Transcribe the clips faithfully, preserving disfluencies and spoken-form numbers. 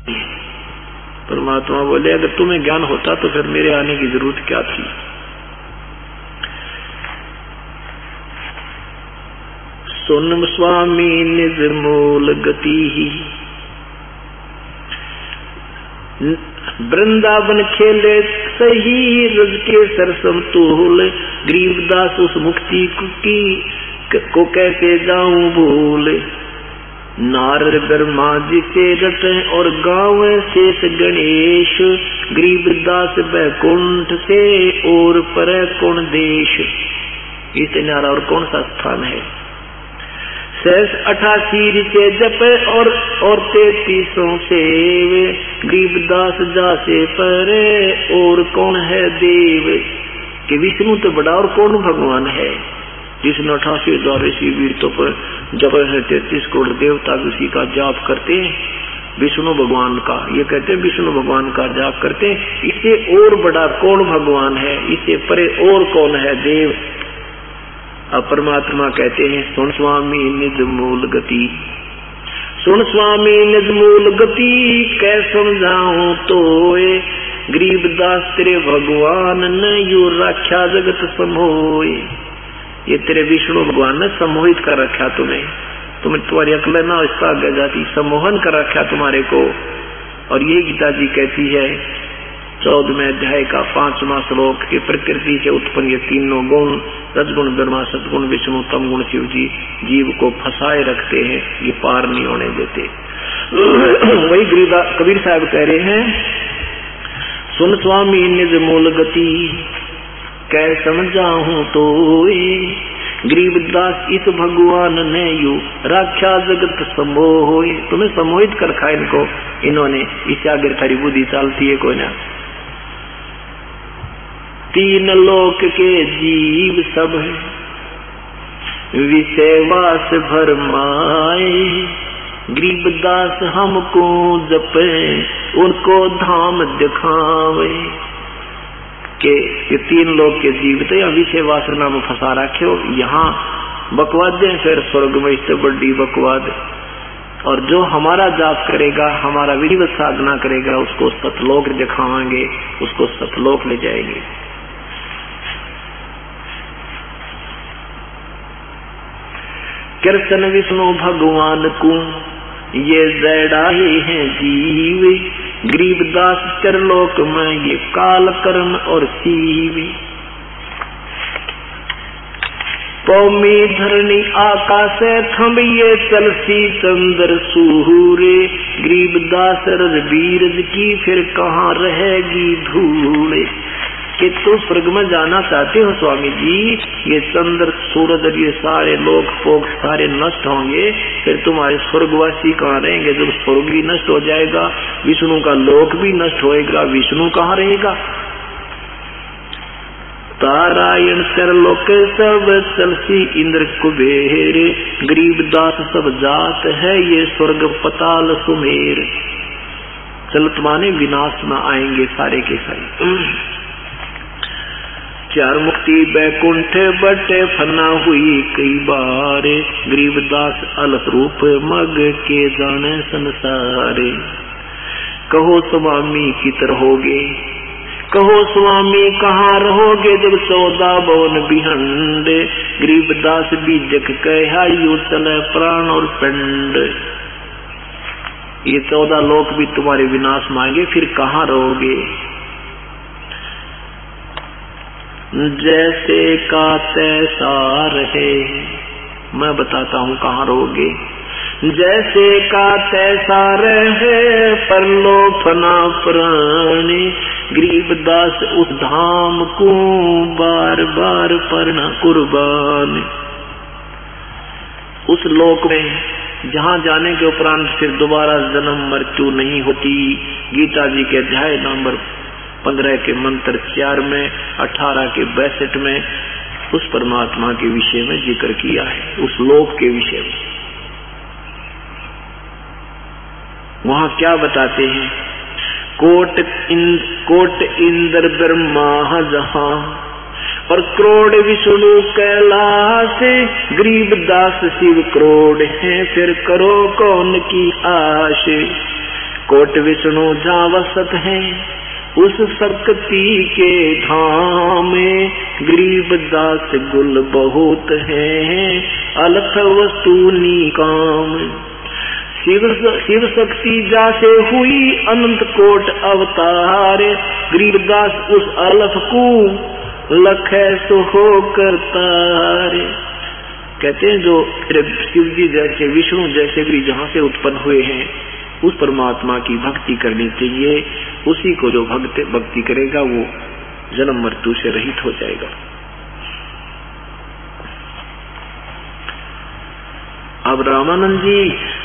परमात्मा बोले अगर तुम्हें ज्ञान होता तो फिर मेरे आने की जरूरत क्या थी। सुन स्वामी निज मूल गति ही, वृंदावन खेले सही रज के सरसम तूल, गरीबदास उस मुक्ति की को कैसे जाऊं भूल। नारद ब्रह्मा जी से रटे और गाँव शेष गणेश, गरीबदास बैकुंठ से और पर कौन देश। इसे न्यारा और कौन सा स्थान है। शेष अठासी ऋचे जप और और तैतीसों से, गरीबदास जासे पर और कौन है देव। कि विष्णु तो बड़ा और कौन भगवान है। जिसने अठासी हजार ऋषि वीरतों पर जब है तैतीस करोड़ देवता भी उसी का जाप करते हैं, विष्णु भगवान का। ये कहते हैं विष्णु भगवान का जाप करते हैं। इससे और बड़ा कौन भगवान है, इससे परे और कौन है देव। अब परमात्मा कहते हैं सुन स्वामी निज मूल गति, सुन स्वामी निज मूल गति, कै समझाऊं तो गरीबदास तेरे भगवान ने यू रक्षा जगत समोए। ये तेरे विष्णु भगवान ने सम्मोहित कर रखा तुम्हें, तुम्हें तुम्हारी अकल ना इसका आगे जाती, सम्मोहन कर रखा तुम्हारे को। और ये गीता जी कहती है चौदहवें अध्याय का पांचवा श्लोक की प्रकृति से उत्पन्न ये तीनों गुण, रजगुण ब्रह्मा, सदगुण विष्णु, तम गुण शिव जी, जीव को फंसाए रखते हैं, ये पार नहीं होने देते। वही कबीर साहब कह रहे हैं सुन स्वामी निज मूल गति, कै समझाऊं तो गरीबदास इस भगवान ने यू रक्षा जगत समोह। तुम्हें सम्मोहित कर रखा इनको, इन्होंने इससे आगे थारी बुद्धि चलती है कोई ना। तीन लोक के जीव सब विषय वास भरमाए, गरीबदास हमको जपे उनको धाम दिखावे। के ये तीन लोग के जीव तो यहाँ विषय वासना में फंसा रखे हो। यहाँ बकवाद है, फिर स्वर्ग में इससे बड़ी बकवाद। और जो हमारा जाप करेगा, हमारा विधिवत साधना करेगा, उसको सतलोक दिखाएंगे, उसको सतलोक ले जाएंगे। कृष्ण विष्णु भगवान को ये जड़ा ही है जीव, गरीबदास चरलोक में ये काल कर्म और सीव। पौमी धरणी आकाश थम ये चलसी चंद्र सूरे, गरीबदास रजबीरज की फिर कहाँ रहेगी धूल। कि तुम स्वर्ग में जाना चाहते हो स्वामी जी, ये चंद्र सूरज और ये सारे लोक फोक सारे नष्ट होंगे, फिर तुम्हारे स्वर्गवासी कहाँ रहेंगे। जब स्वर्ग भी नष्ट हो जाएगा, विष्णु का लोक भी नष्ट होएगा, विष्णु कहाँ रहेगा। तारायण सरलोक सब चलसी इंद्र कुबेर, गरीबदास सब जात है ये स्वर्ग पताल सुमेर। चलत माने विनाश में आएंगे सारे के सारे। चार मुक्ति बैकुंठ बटे फना हुई कई बार, गरीबदास अलख रूप मग के जाने संसारे। कहो स्वामी कितर होगे, कहो स्वामी कहाँ रहोगे, जब चौदह भवन बिहंड, गरीबदास बीजक कहा यू चले प्राण और पिंड। ये चौदह लोक भी तुम्हारे विनाश मांगे, फिर कहाँ रहोगे। जैसे का तैसा रहे, मैं बताता हूँ कहाँ रहोगे। जैसे का तैसा रहे परलो फना प्राणी, गरीबदास उस धाम को बार बार परना कुर्बान। उस लोक में जहाँ जाने के उपरांत फिर दोबारा जन्म मृत्यु नहीं होती। गीता जी के अध्याय नंबर पंद्रह के मंत्र चार में, अठारह के बैसठ में उस परमात्मा के विषय में जिक्र किया है, उस लोक के विषय में। वहाँ क्या बताते हैं, कोट इंद, कोट इंद्र ब्रह्मा जहाँ और करोड़ विष्णु कैलाश, गरीबदास शिव करोड़ हैं, फिर करो कौन की आश। कोट विष्णु जहाँ वसत है उस शक्ति के धाम में, गरीबदास गुल बहुत है अलख वस्तु निकाम। शिव शिव शक्ति जासे हुई अनंत कोट अवतार, गरीबदास उस अलख को लखै सो हो करतार। कहते हैं जो शिव जी जैसे विष्णु जैसे भी जहाँ से उत्पन्न हुए हैं उस परमात्मा की भक्ति करनी चाहिए। उसी को जो भक्त भक्ति करेगा वो जन्म मृत्यु से रहित हो जाएगा। अब रामानंद जी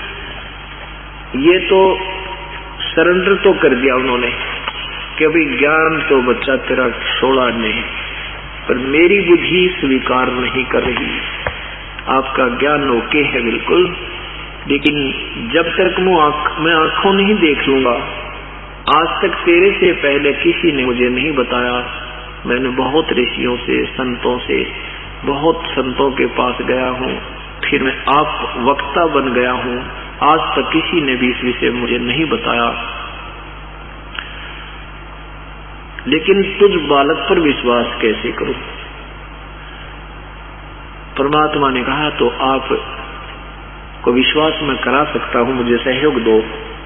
ये तो सरेंडर तो कर दिया उन्होंने कि अभी ज्ञान तो बच्चा तेरा छोड़ा नहीं, पर मेरी बुद्धि स्वीकार नहीं कर रही। आपका ज्ञान ओके है बिल्कुल, लेकिन जब तक मैं आंखों नहीं देख लूंगा, आज तक तेरे से पहले किसी ने मुझे नहीं बताया। मैंने बहुत ऋषियों से, संतों से, बहुत संतों के पास गया हूँ, फिर मैं आप वक्ता बन गया हूँ, आज तक किसी ने भी इस विषय मुझे नहीं बताया। लेकिन तुझ बालक पर विश्वास कैसे करूं? परमात्मा ने कहा तो आप को विश्वास मैं करा सकता हूं, मुझे सहयोग दो।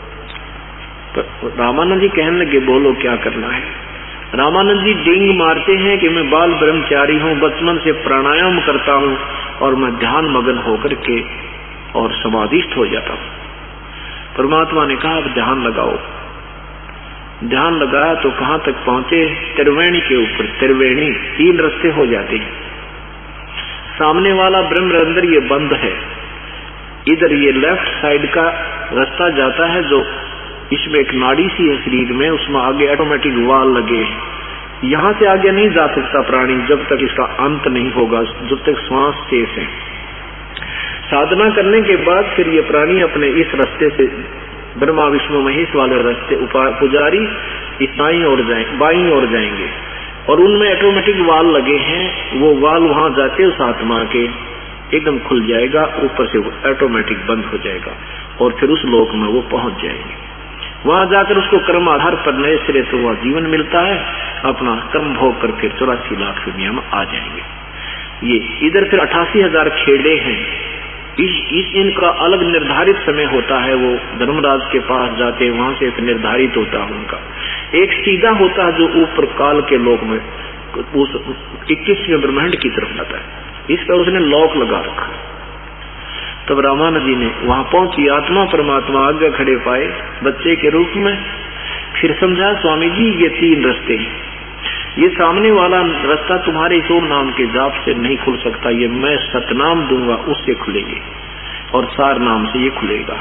रामानंद जी कहने लगे बोलो क्या करना है। रामानंद जी डिंग मारते हैं कि मैं बाल ब्रह्मचारी हूं, बचपन से प्राणायाम करता हूं और मैं ध्यान मगन होकर के और समाधिस्थ हो जाता हूं। परमात्मा ने कहा अब ध्यान लगाओ। ध्यान लगाया तो कहां तक पहुंचे? त्रिवेणी के ऊपर। त्रिवेणी तीन रास्ते हो जाते हैं। सामने वाला ब्रह्मरंध्र ये बंद है, इधर ये लेफ्ट साइड का रास्ता जाता है, जो इसमें एक नाड़ी सी है शरीर में, उसमें आगे ऑटोमेटिक वाल लगे। यहाँ से आगे नहीं जा सकता प्राणी जब तक इसका अंत नहीं होगा, जब तक श्वास शेष है। साधना करने के बाद फिर ये प्राणी अपने इस रास्ते से ब्रह्मा विष्णु महेश वाले रास्ते पुजारी इस दाईं ओर जाए बाईं ओर जाएंगे और उनमें ऑटोमेटिक वाल लगे हैं। वो वाल वहां जाके उस आत्मा के एकदम खुल जाएगा, ऊपर से ऑटोमेटिक बंद हो जाएगा और फिर उस लोक में वो पहुंच जाएंगे। वहां जाकर उसको कर्म आधार पर नए सिरे से वह जीवन मिलता है, अपना कर्म भोग कर फिर चौरासी लाख दुनिया में आ जाएंगे। ये इधर फिर अठासी हजार खेड़े हैं। इस, इस इनका अलग निर्धारित समय होता है। वो धर्मराज के पास जाते हैं, वहां से एक निर्धारित होता है उनका। एक सीधा होता है जो ऊपर काल के लोक में उस इक्कीसवें ब्रह्मांड की तरफ जाता है। इस पर उसने लॉक लगा रखा। तब रामानंद जी ने वहां पहुंची, आत्मा परमात्मा आगे खड़े पाए बच्चे के रूप में। फिर समझा स्वामी जी ये तीन रास्ते हैं, ये सामने वाला रास्ता तुम्हारे इस ओम नाम के जाप से नहीं खुल सकता, ये मैं सतनाम दूंगा उससे खुलेंगे और सार नाम से ये खुलेगा।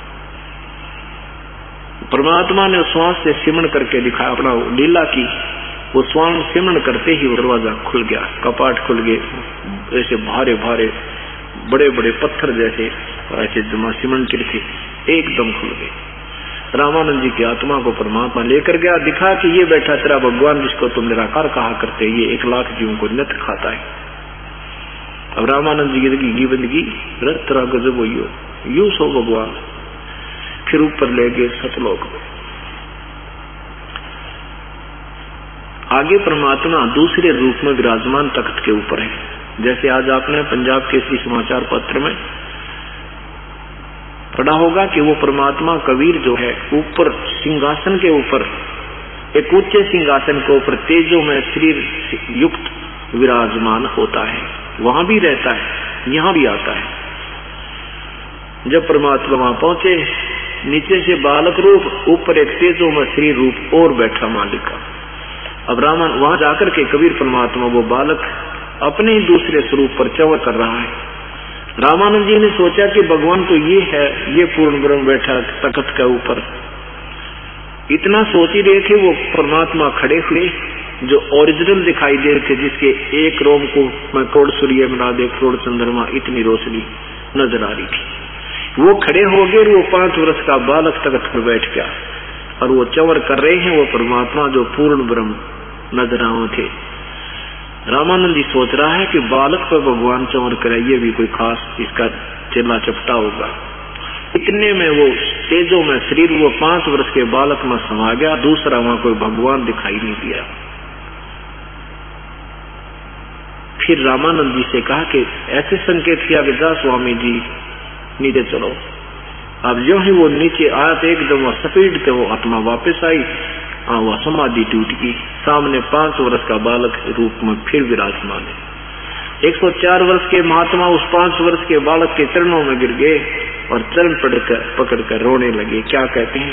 परमात्मा ने श्वास से सिमरण करके दिखाया, अपना लीला की। वो श्वास सिमरण करते ही दरवाजा खुल गया, कपाट खुल गए, ऐसे भारे भारे बड़े बड़े पत्थर जैसे ऐसे जमा सिमरण के थे, एकदम खुल गए। रामानंद जी की आत्मा को परमात्मा लेकर गया, दिखा कि ये बैठा तेरा भगवान जिसको तुम निराकार कहा करते, ये एक लाख जीवों को नित खाता है। अब रामानंद जी की बंदगी तेरा गजब हो यू सो भगवान। फिर ऊपर ले गए सतलोक में। आगे परमात्मा दूसरे रूप में विराजमान तख्त के ऊपर है। जैसे आज आपने पंजाब केसरी समाचार पत्र में पढ़ा होगा कि वो परमात्मा कबीर जो है ऊपर सिंहासन के ऊपर, एक ऊंचे सिंहासन के ऊपर तेजो में शरीर युक्त विराजमान होता है। वहां भी रहता है, यहाँ भी आता है। जब परमात्मा वहां पहुंचे, नीचे से बालक रूप, ऊपर एक तेजो में शरीर रूप और बैठा मालिक का। अब रामन वहां जाकर के कबीर परमात्मा वो बालक अपने ही दूसरे स्वरूप पर चवर कर रहा है। रामानंद जी ने सोचा कि भगवान तो ये है, ये पूर्ण ब्रह्म बैठा तख्त के ऊपर। इतना सोच ही रहे थे, वो परमात्मा खड़े हुए जो ओरिजिनल दिखाई दे रहे थे, जिसके एक रोम को मैं करोड़ सूर्य बना दे, करोड़ चंद्रमा, इतनी रोशनी नजर आ रही थी। वो खड़े हो गए, वो पांच वर्ष का बालक तख्त पर बैठ गया और वो चवर कर रहे हैं वो परमात्मा जो पूर्ण ब्रह्म नजर आए थे। रामानंद जी सोच रहा है कि बालक पर भगवान चवर करे, ये भी कोई खास इसका चेला चपटा होगा। इतने में वो तेजो में शरीर वो पांच वर्ष के बालक में समा गया, दूसरा वहां कोई भगवान दिखाई नहीं दिया। फिर रामानंद जी से कहा कि ऐसे संकेत किया कि जा स्वामी जी नीचे चलो। अब जो ही वो नीचे आया तो एकदम वो स्पीड पे वो आत्मा वापस आई, हाँ वह समाधि टूट गई। सामने पांच वर्ष का बालक रूप में फिर विराजमान है। एक सौ चार वर्ष के महात्मा उस पांच वर्ष के बालक के चरणों में गिर गए और चरण पकड़कर पकड़कर रोने लगे। क्या कहते हैं?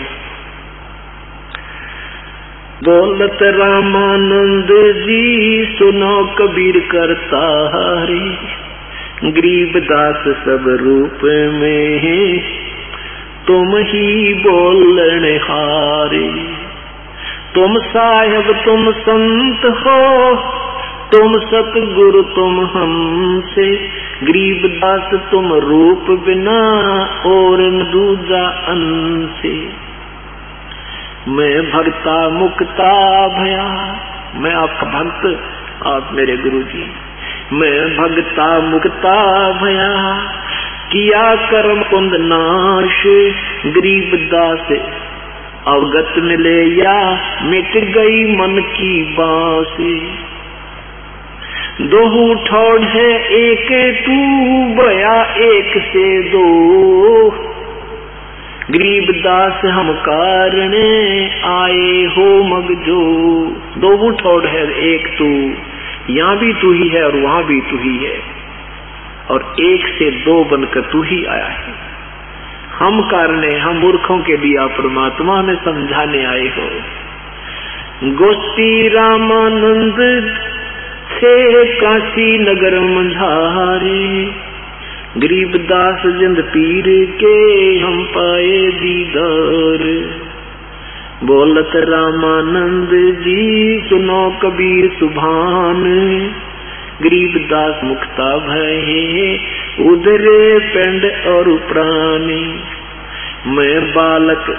दौलत रामानंद जी सुनो कबीर करता रे, गरीबदास सब रूप में है, तुम ही बोलने हारे। तुम साहेब तुम संत हो, तुम सतगुरु तुम हमसे, गरीबदास तुम रूप बिना और न दूजा अनसे। मैं भक्ता मुक्ता भया, मैं आपका भक्त, आप मेरे गुरु जी। मैं भक्ता मुक्ता भया, किया कर्म कुंद नाश, गरीबदास अवगत मिले या मिट गई मन की बासी। दोहू ठोड़ है एक तू, भया एक से दो, गरीबदास हम कारणे आए हो मगजो। दोहू ठोड़ है एक तू, यहाँ भी तू ही है और वहां भी तू ही है, और एक से दो बनकर तू ही आया है। हम कारणे, हम मूर्खों के लिए परमात्मा ने समझाने आए हो। गोष्ठी रामानंद से काशी नगर मंझारे, गरीबदास जिंद पीर के हम पाए दीदार। बोलत रामानंद जी सुनो कबीर सुभान, गरीबदास मुक्ता भये उधरे पिंड और प्राणी। मैं बालक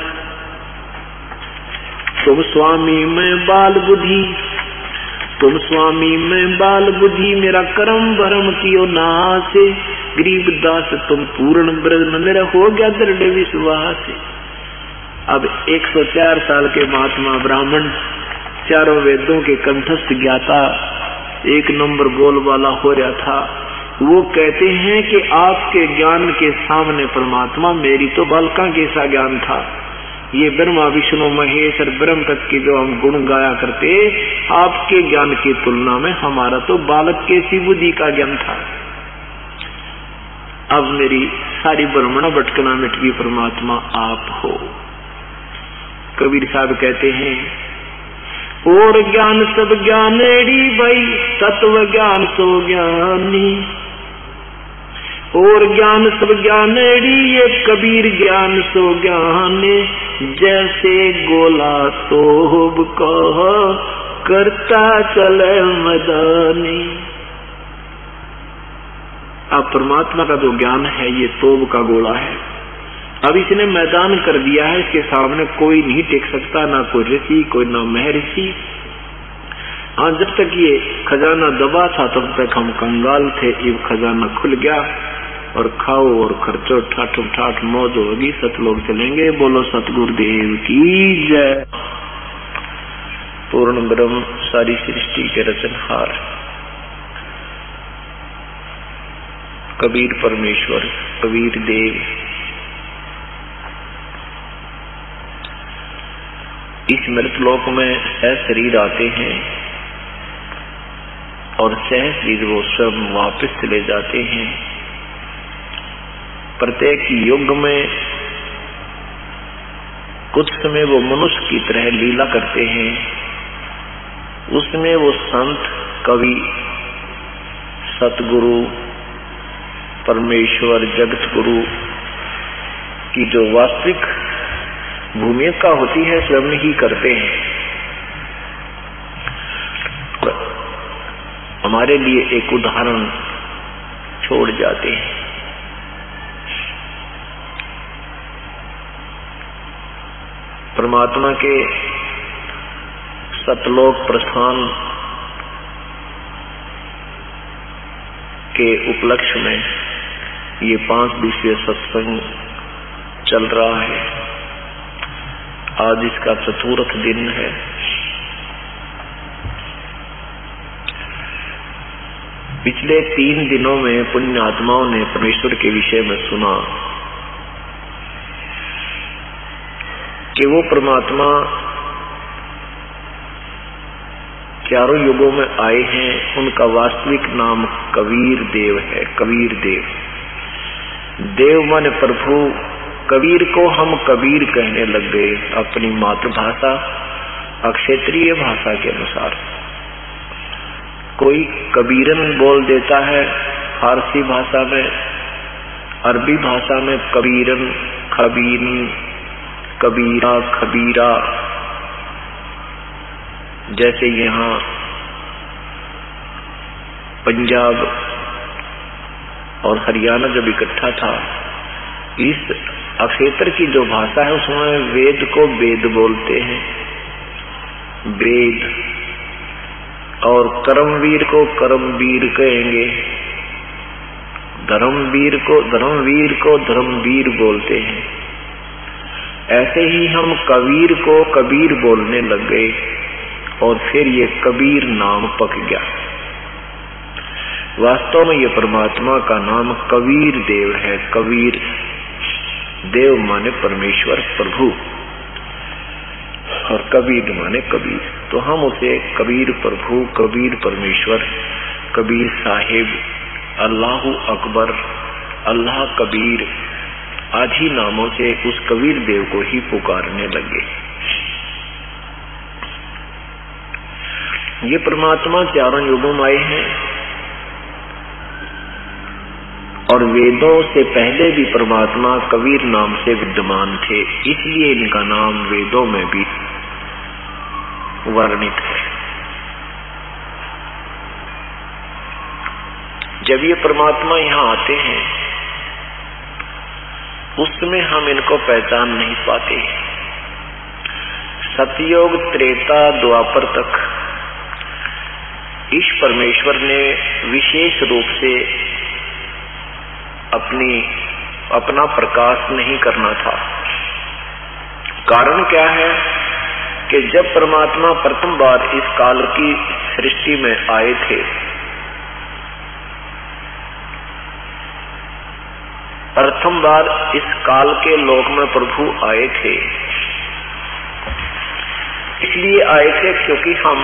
तुम स्वामी मैं बाल बुद्धि, तुम स्वामी मैं बाल बुद्धि, मेरा कर्म भरम कियो नाश। गरीबदास तुम पूर्ण ब्रह्म, मेरा हो गया दृढ़ विश्वास। अब एक सौ चार साल के महात्मा ब्राह्मण, चारों वेदों के कंठस्थ ज्ञाता, एक नंबर बोल वाला हो रहा था। वो कहते हैं कि आपके ज्ञान के सामने परमात्मा, मेरी तो बालका कैसा ज्ञान था। ये ब्रह्मा विष्णु महेश और ब्रह्म तत्व की जो हम गुण गाया करते, आपके ज्ञान की तुलना में हमारा तो बालक कैसी बुद्धि का ज्ञान था। अब मेरी सारी ब्रह्मणा भटकना मिट गई, परमात्मा आप हो। कबीर साहब कहते हैं, और ज्ञान सब ज्ञानेड़ी भाई, तत्व ज्ञान सो ज्ञानी। और ज्ञान सब ज्ञानेड़ी, ये कबीर ज्ञान सो ज्ञाने। जैसे गोला तोब कह करता चले मदानी। अब परमात्मा का जो ज्ञान है ये तोब का गोला है। अब इसने मैदान कर दिया है, इसके सामने कोई नहीं टिक सकता, ना कोई ऋषि कोई ना महर्षि। हाँ, जब तक ये खजाना दबा था तब तक हम कंगाल थे, ये खजाना खुल गया और खाओ और खर्चो, ठाठो ठाठ मौज होगी, सतलोक चलेंगे। बोलो सतगुरुदेव की जय। पूर्ण ब्रह्म सारी सृष्टि के रचनहार कबीर परमेश्वर, कबीर देव, इस मृतलोक में सह शरीर आते हैं और सह शरीर वो सब वापस चले जाते हैं। प्रत्येक युग में कुछ समय वो मनुष्य की तरह लीला करते हैं, उसमें वो संत, कवि, सतगुरु, परमेश्वर, जगत गुरु की जो वास्तविक भूमिका होती है स्वयं ही करते हैं। हमारे लिए एक उदाहरण छोड़ जाते हैं। परमात्मा के सतलोक प्रस्थान के उपलक्ष्य में ये पांच दिवसीय सत्संग चल रहा है। आज इसका चतुर्थ दिन है। पिछले तीन दिनों में पुण्य आत्माओं ने परमेश्वर के विषय में सुना कि वो परमात्मा चारों युगों में आए हैं। उनका वास्तविक नाम कबीर देव है। कबीर देव, देव माने प्रभु। कबीर को हम कबीर कहने लग गए अपनी मातृभाषा अक्षेत्रीय भाषा के अनुसार। कोई कबीरन बोल देता है फारसी भाषा में, अरबी भाषा में कबीरन, खबीरन, कबीरा, खबीरा। जैसे यहाँ पंजाब और हरियाणा जब इकट्ठा था, इस अक्षेत्र की जो भाषा है उसमें वेद को वेद बोलते हैं, वेद, और कर्मवीर को कर्मवीर कहेंगे, धर्मवीर को धर्मवीर को धर्मवीर बोलते हैं। ऐसे ही हम कबीर को कबीर बोलने लग गए और फिर ये कबीर नाम पक गया। वास्तव में ये परमात्मा का नाम कबीर देव है। कबीर देव माने परमेश्वर प्रभु और कबीर माने कबीर। तो हम उसे कबीर प्रभु, कबीर परमेश्वर, कबीर साहिब, अल्लाह अकबर, अल्लाह कबीर आदि नामों से उस कबीर देव को ही पुकारने लगे। ये परमात्मा चारों युगों में आए हैं और वेदों से पहले भी परमात्मा कबीर नाम से विद्यमान थे, इसलिए इनका नाम वेदों में भी वर्णित है। जब ये परमात्मा यहाँ आते हैं उसमें हम इनको पहचान नहीं पाते। सतयुग, त्रेता, द्वापर तक इस परमेश्वर ने विशेष रूप से अपनी अपना प्रकाश नहीं करना था। कारण क्या है कि जब परमात्मा प्रथम बार इस काल की सृष्टि में आए थे, प्रथम बार इस काल के लोक में प्रभु आए थे, इसलिए आए थे क्योंकि हम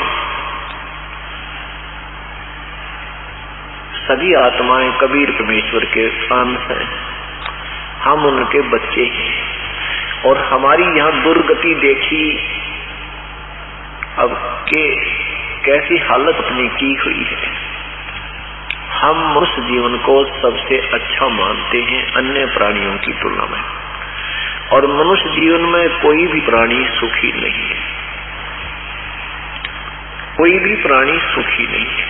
सभी आत्माएं कबीर परमेश्वर के अंश हैं, हम उनके बच्चे हैं। और हमारी यहाँ दुर्गति देखी अब के कैसी हालत अपनी की हुई है। हम मनुष्य जीवन को सबसे अच्छा मानते हैं अन्य प्राणियों की तुलना में, और मनुष्य जीवन में कोई भी प्राणी सुखी नहीं है। कोई भी प्राणी सुखी नहीं है।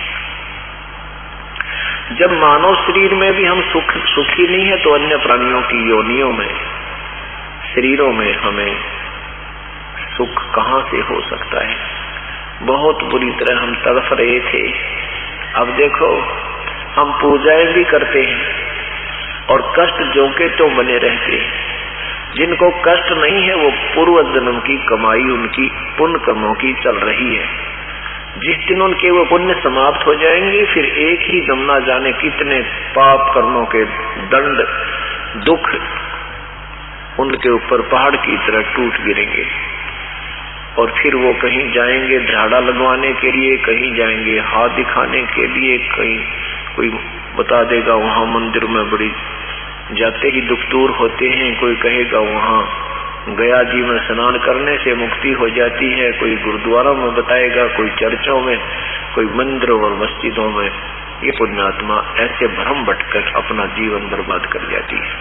जब मानव शरीर में भी हम सुख सुखी नहीं है तो अन्य प्राणियों की योनियों में, शरीरों में हमें सुख कहां से हो सकता है। बहुत बुरी तरह हम तड़फ रहे थे। अब देखो हम पूजाएं भी करते हैं और कष्ट जो के तो बने रहते हैं। जिनको कष्ट नहीं है वो पूर्व जन्म की कमाई उनकी पुण्य कर्मों की चल रही है। जिस दिन उनके वो पुण्य समाप्त हो जाएंगे फिर एक ही दम ना जाने कितने पाप कर्मों के दंड दुख उनके ऊपर पहाड़ की तरह टूट गिरेंगे। और फिर वो कहीं जाएंगे झाड़ा लगवाने के लिए, कहीं जाएंगे हाथ दिखाने के लिए, कहीं कोई बता देगा वहां मंदिर में बड़ी जाते ही दुख दूर होते हैं, कोई कहेगा वहां गया जी में स्नान करने से मुक्ति हो जाती है, कोई गुरुद्वारा में बताएगा, कोई चर्चों में, कोई मंदिरों और मस्जिदों में। ये पुण्यात्मा ऐसे भ्रम बटकर अपना जीवन बर्बाद कर जाती है।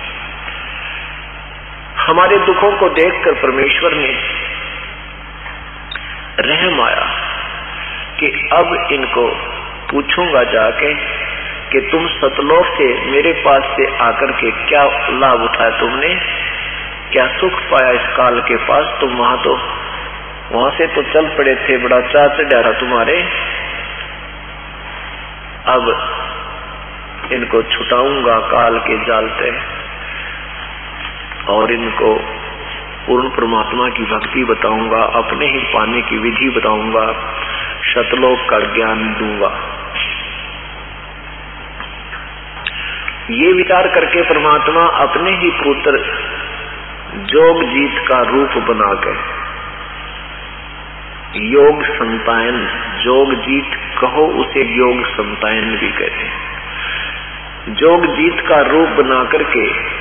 हमारे दुखों को देखकर परमेश्वर ने रहम आया कि अब इनको पूछूंगा जाके कि तुम सतलोक से मेरे पास से आकर के क्या लाभ उठाया, तुमने क्या सुख पाया इस काल के पास। तुम वहां तो वहां से तो चल पड़े थे, बड़ा चार चढ़ा तुम्हारे। अब इनको छुटाऊंगा काल के जाल से और इनको पूर्ण परमात्मा की भक्ति बताऊंगा, अपने ही पाने की विधि बताऊंगा, शतलोक का ज्ञान दूंगा। ये विचार करके परमात्मा अपने ही पुत्र जोग जीत का रूप बनाकर, योग संतायन, जोग जीत कहो उसे योग संतायन भी कहते हैं, जोग जीत का रूप बना करके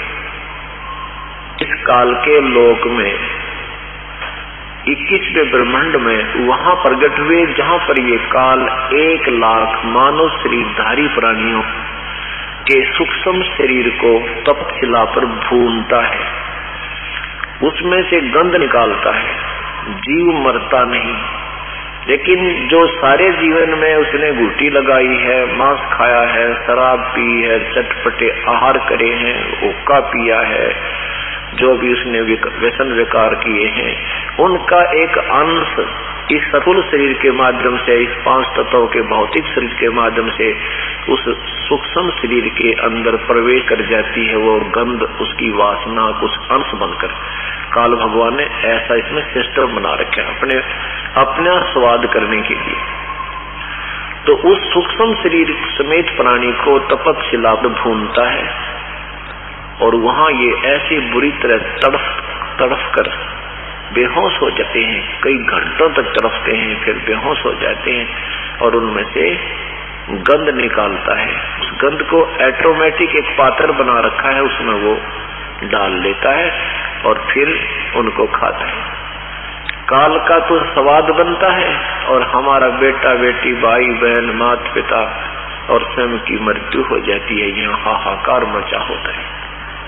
इस काल के लोक में इक्कीसवें ब्रह्मांड में वहां प्रकट हुए जहां पर ये काल एक लाख मानव शरीरधारी प्राणियों के सूक्ष्म शरीर को तपशिला पर भूनता है, उसमें से गंध निकालता है। जीव मरता नहीं, लेकिन जो सारे जीवन में उसने घुटी लगाई है, मांस खाया है, शराब पी है, चटपटे आहार करे हैं, हुक्का पिया है, जो भी उसने व्यसन विकार किए हैं, उनका एक अंश इस स्थूल शरीर के माध्यम से, इस पांच तत्वों के भौतिक शरीर के माध्यम से उस सूक्ष्म शरीर के अंदर प्रवेश कर जाती है। वो गंध, उसकी वासना कुछ अंश बनकर काल भगवान ने ऐसा इसमें सिस्टम बना रखा है अपने अपना स्वाद करने के लिए। तो उस सूक्ष्म शरीर समेत प्राणी को तपशिला पर भूनता है और वहां ये ऐसी बुरी तरह तड़फ तड़फ कर बेहोश हो जाते हैं, कई घंटों तक तड़फते हैं, फिर बेहोश हो जाते हैं और उनमें से गंध निकालता है। उस गंध को ऑटोमेटिक एक पात्र बना रखा है, उसमें वो डाल लेता है और फिर उनको खाता है। काल का तो स्वाद बनता है और हमारा बेटा बेटी, भाई बहन, माता पिता और स्वयं की मृत्यु हो जाती है। यहाँ हाहाकार मचा होता है।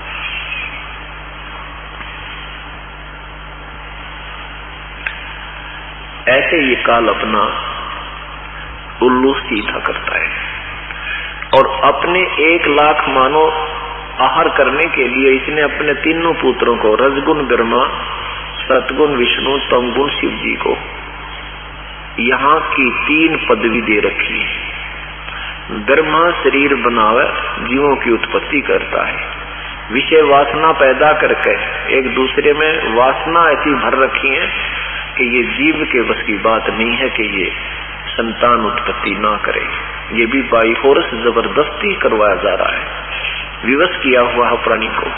ऐसे ये काल अपना उल्लू सीधा करता है और अपने एक लाख मानो आहार करने के लिए इसने अपने तीनों पुत्रों को, रजगुण ब्रह्मा, सतगुण विष्णु, तमगुण शिव जी को यहाँ की तीन पदवी दे रखी है। ब्रह्मा शरीर बनावे, जीवों की उत्पत्ति करता है, विषय वासना पैदा करके एक दूसरे में वासना ऐसी भर रखी है कि ये जीव के बस की बात नहीं है कि ये संतान उत्पत्ति ना करे। ये भी बाई फोर्स जबरदस्ती करवाया जा रहा है, विवश किया हुआ है प्राणी को।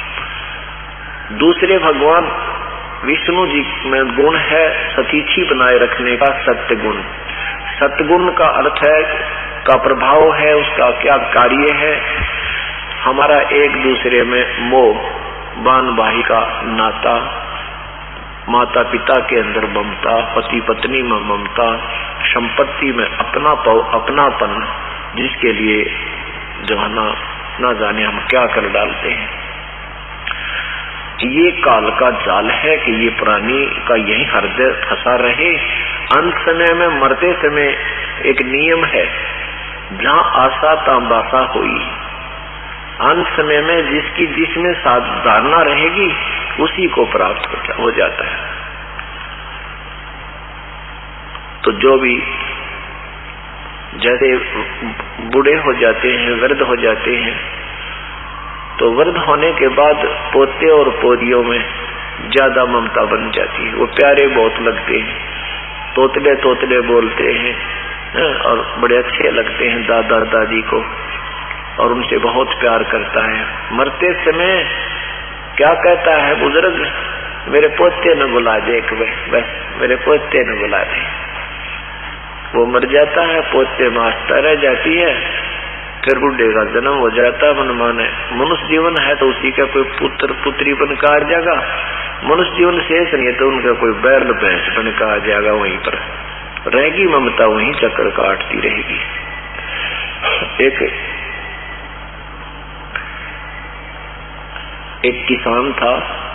दूसरे भगवान विष्णु जी में गुण है सतीची बनाए रखने का, सत्य गुण। सतगुण का अर्थ है, का प्रभाव है, उसका क्या कार्य है। हमारा एक दूसरे में मोह, बान बाही का नाता, माता पिता के अंदर ममता, पति पत्नी में ममता, संपत्ति में अपना अपनापन, जिसके लिए जो है ना ना जाने हम क्या कर डालते हैं। ये काल का जाल है कि ये प्राणी का यही हृदय फंसा रहे। अंत समय में, मरते समय एक नियम है, जहाँ आशा तांबासा हुई। अंत समय में जिसकी जिसमें धारणा रहेगी उसी को प्राप्त हो जाता है। तो जो भी जैसे बूढ़े हो जाते हैं, वृद्ध हो जाते हैं, तो वृद्ध होने के बाद पोते और पोतियों में ज्यादा ममता बन जाती है। वो प्यारे बहुत लगते हैं, तोतले तोतले बोलते हैं और बड़े अच्छे लगते हैं दादा दादी को, और उनसे बहुत प्यार करता है। मरते समय क्या कहता है बुजुर्ग, मेरे पोते न बुला दे, बस मेरे पोते न बुला दे। वो मर जाता है, पोते में आस्था रह जाती है, फिर बुढ़े का जन्म हो जाता है। मन माने मनुष्य जीवन है तो उसी का कोई पुत्र पुत्री बन कर आ जाएगा, मनुष्य जीवन शेष नहीं है तो उनका कोई बैल भैंस बन कर आ जाएगा, वहीं पर रहेगी ममता, वहीं चक्कर काटती रहेगी। एक एक किसान था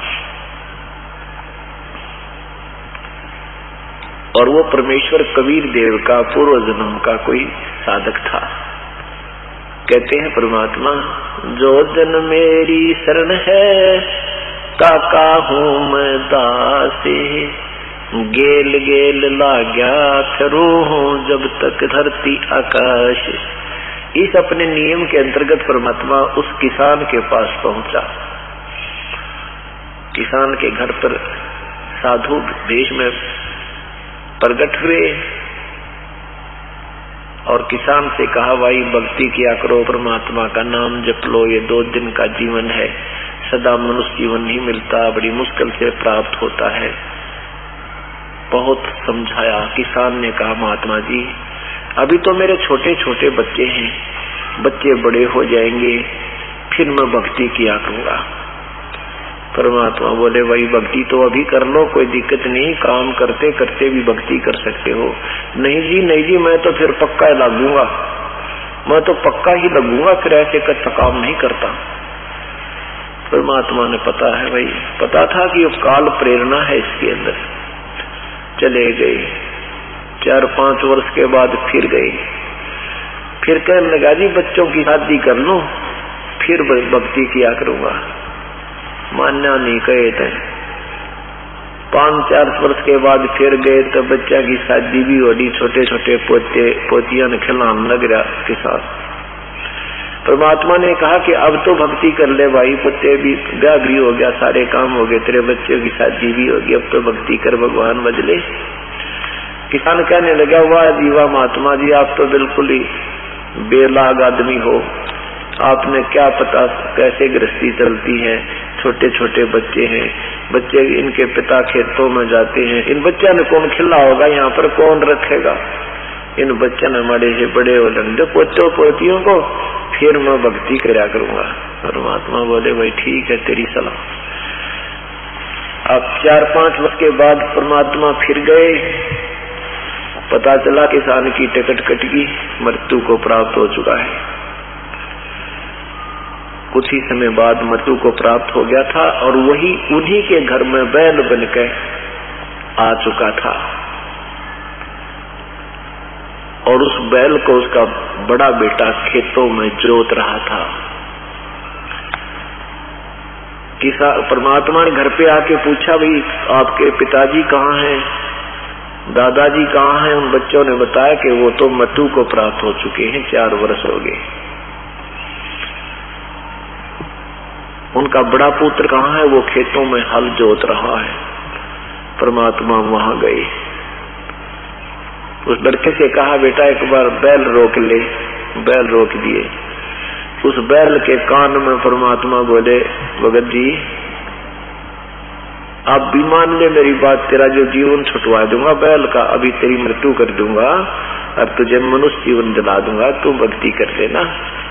और वो परमेश्वर कबीर देव का पूर्व जन्म का कोई साधक था। कहते हैं परमात्मा, जो जन मेरी शरण है काका हूँ मैं दासे, गेल गेल लाग्या फिरू हूँ जब तक धरती आकाश। इस अपने नियम के अंतर्गत परमात्मा उस किसान के पास पहुंचा किसान के घर पर साधु देश में प्रकट हुए और किसान से कहा, भाई भक्ति किया करो, परमात्मा का नाम जप लो, ये दो दिन का जीवन है, सदा मनुष्य जीवन नहीं मिलता, बड़ी मुश्किल से प्राप्त होता है। बहुत समझाया। किसान ने कहा, महात्मा जी अभी तो मेरे छोटे छोटे बच्चे हैं, बच्चे बड़े हो जाएंगे फिर मैं भक्ति किया करूंगा। परमात्मा बोले, भाई भक्ति तो अभी कर लो, कोई दिक्कत नहीं, काम करते करते भी भक्ति कर सकते हो। नहीं जी नहीं जी, मैं तो फिर पक्का लगूंगा, मैं तो पक्का ही लगूंगा, फिर ऐसे कच्चा काम नहीं करता। परमात्मा ने पता है भाई, पता था कि ये काल प्रेरणा है इसके अंदर। चले गए। चार पांच वर्ष के बाद फिर गए, फिर कहने लगा, जी बच्चों की शादी कर लो फिर भक्ति किया करूंगा। मानना नहीं, कहे थे। पांच चार वर्ष के बाद फिर गए तो बच्चा की शादी भी हो रही, छोटे छोटे पोते पोतियां ने खिलाने लग रहा किसान। परमात्मा ने कहा कि अब तो भक्ति कर ले भाई, पोते भी ब्याह भी हो गया, सारे काम हो गए, तेरे बच्चों की शादी भी होगी, अब तो भक्ति कर, भगवान बदले। किसान कहने लगा, वाह जी वाह महात्मा जी, आप तो बिल्कुल ही बेलाग आदमी हो, आपने क्या पता कैसे गृहस्थी चलती है, छोटे छोटे बच्चे हैं, बच्चे इनके पिता खेतों में जाते हैं, इन बच्चों ने कौन खिला होगा, यहाँ पर कौन रखेगा, इन बच्चों ने बड़े से बड़े हो लंडे पोतों पोतियों को, फिर मैं भक्ति करा करूंगा। परमात्मा बोले, भाई ठीक है तेरी सलाह। अब चार पांच वर्ष के बाद परमात्मा फिर गए, पता चला किसान की टिकट कट गई, मृत्यु को प्राप्त हो चुका है। कुछ ही समय बाद मृत्यु को प्राप्त हो गया था और वही उन्हीं के घर में बैल बनकर आ चुका था और उस बैल को उसका बड़ा बेटा खेतों में जोत रहा था। किसान परमात्मा ने घर पे आके पूछा, भाई आपके पिताजी कहाँ हैं, दादाजी कहाँ हैं? उन बच्चों ने बताया कि वो तो मृत्यु को प्राप्त हो चुके हैं, चार वर्ष हो गए। उनका बड़ा पुत्र कहाँ है? वो खेतों में हल जोत रहा है। परमात्मा वहां गए, उस लड़के से कहा, बेटा एक बार बैल रोक ले। बैल रोक दिए। उस बैल के कान में परमात्मा बोले, भगत जी आप भी मान ले मेरी बात, तेरा जो जीवन छुटवा दूंगा बैल का, अभी तेरी मृत्यु कर दूंगा और तुझे मनुष्य जीवन दिला दूंगा, तू भक्ति कर लेना।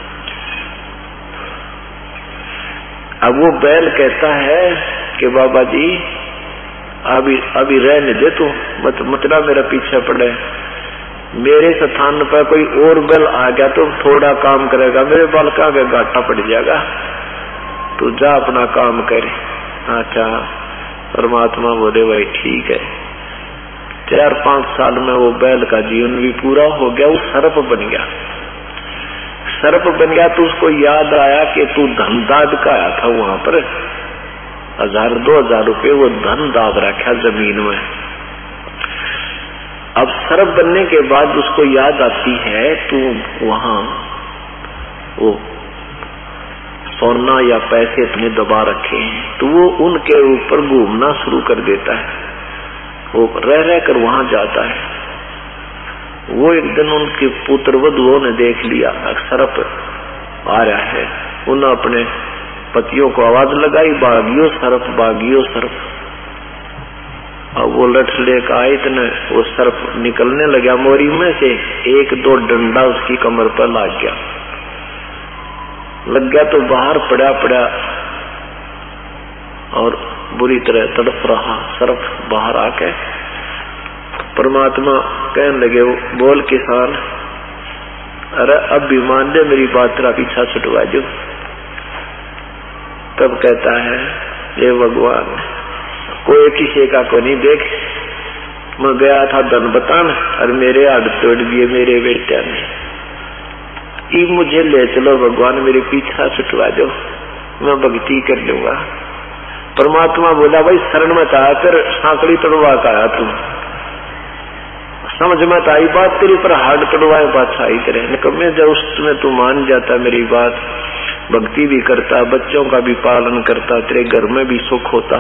अब वो बैल कहता है कि बाबा जी अभी अभी रहने दे, तू मत मतलब मेरा पीछे पड़े, मेरे स्थान पर कोई और बैल आ गया तो थोड़ा काम करेगा, मेरे बालका का घाटा पड़ जाएगा, तू जा अपना काम करे। अच्छा परमात्मा बोले, भाई ठीक है। चार पांच साल में वो बैल का जीवन भी पूरा हो गया, वो सर्प बन गया। सर्प बन गया तो उसको याद आया कि तू धन दाद का आया था वहां पर, हजार दो हजार रुपये वो धन दाद रखा जमीन में। अब सर्प बनने के बाद उसको याद आती है तू वहां वो सोना या पैसे इतने दबा रखे हैं, तो वो उनके ऊपर घूमना शुरू कर देता है, वो रह रह कर वहां जाता है। वो एक दिन उनके पुत्र वधुओं ने देख लिया सर्प आ रहा है, उन्होंने अपने पतियों को आवाज लगाई, भागियो सर्प भागियो सर्प। अब वो लठ लेकर आए, इतने वो सर्प निकलने लगा मोरी में से, एक दो डंडा उसकी कमर पर लग गया लग गया तो बाहर पड़ा पड़ा और बुरी तरह तड़प रहा सर्प बाहर आके। परमात्मा कहने लगे, बोल किसान, अरे अब भी मान ले मेरी बात, तेरा पीछा छुटवा दो। तब कहता है, ये भगवान कोई किसी का को नहीं देख, मैं गया था धन बतान और मेरे हाथ तोड़ दिए मेरे बेटे ने, ई मुझे ले चलो भगवान, मेरे पीछा छुटवा दो, मैं भक्ति कर लूंगा। परमात्मा बोला, भाई शरण में था फिर सांकड़ी तोड़वा का आया तू, समझ में आई बात तेरी पर हाथ तोड़वाए बादशाही करे, निकम्मे जब उसमें तू मान जाता मेरी बात भक्ति भी करता, बच्चों का भी पालन करता, तेरे घर में भी सुख होता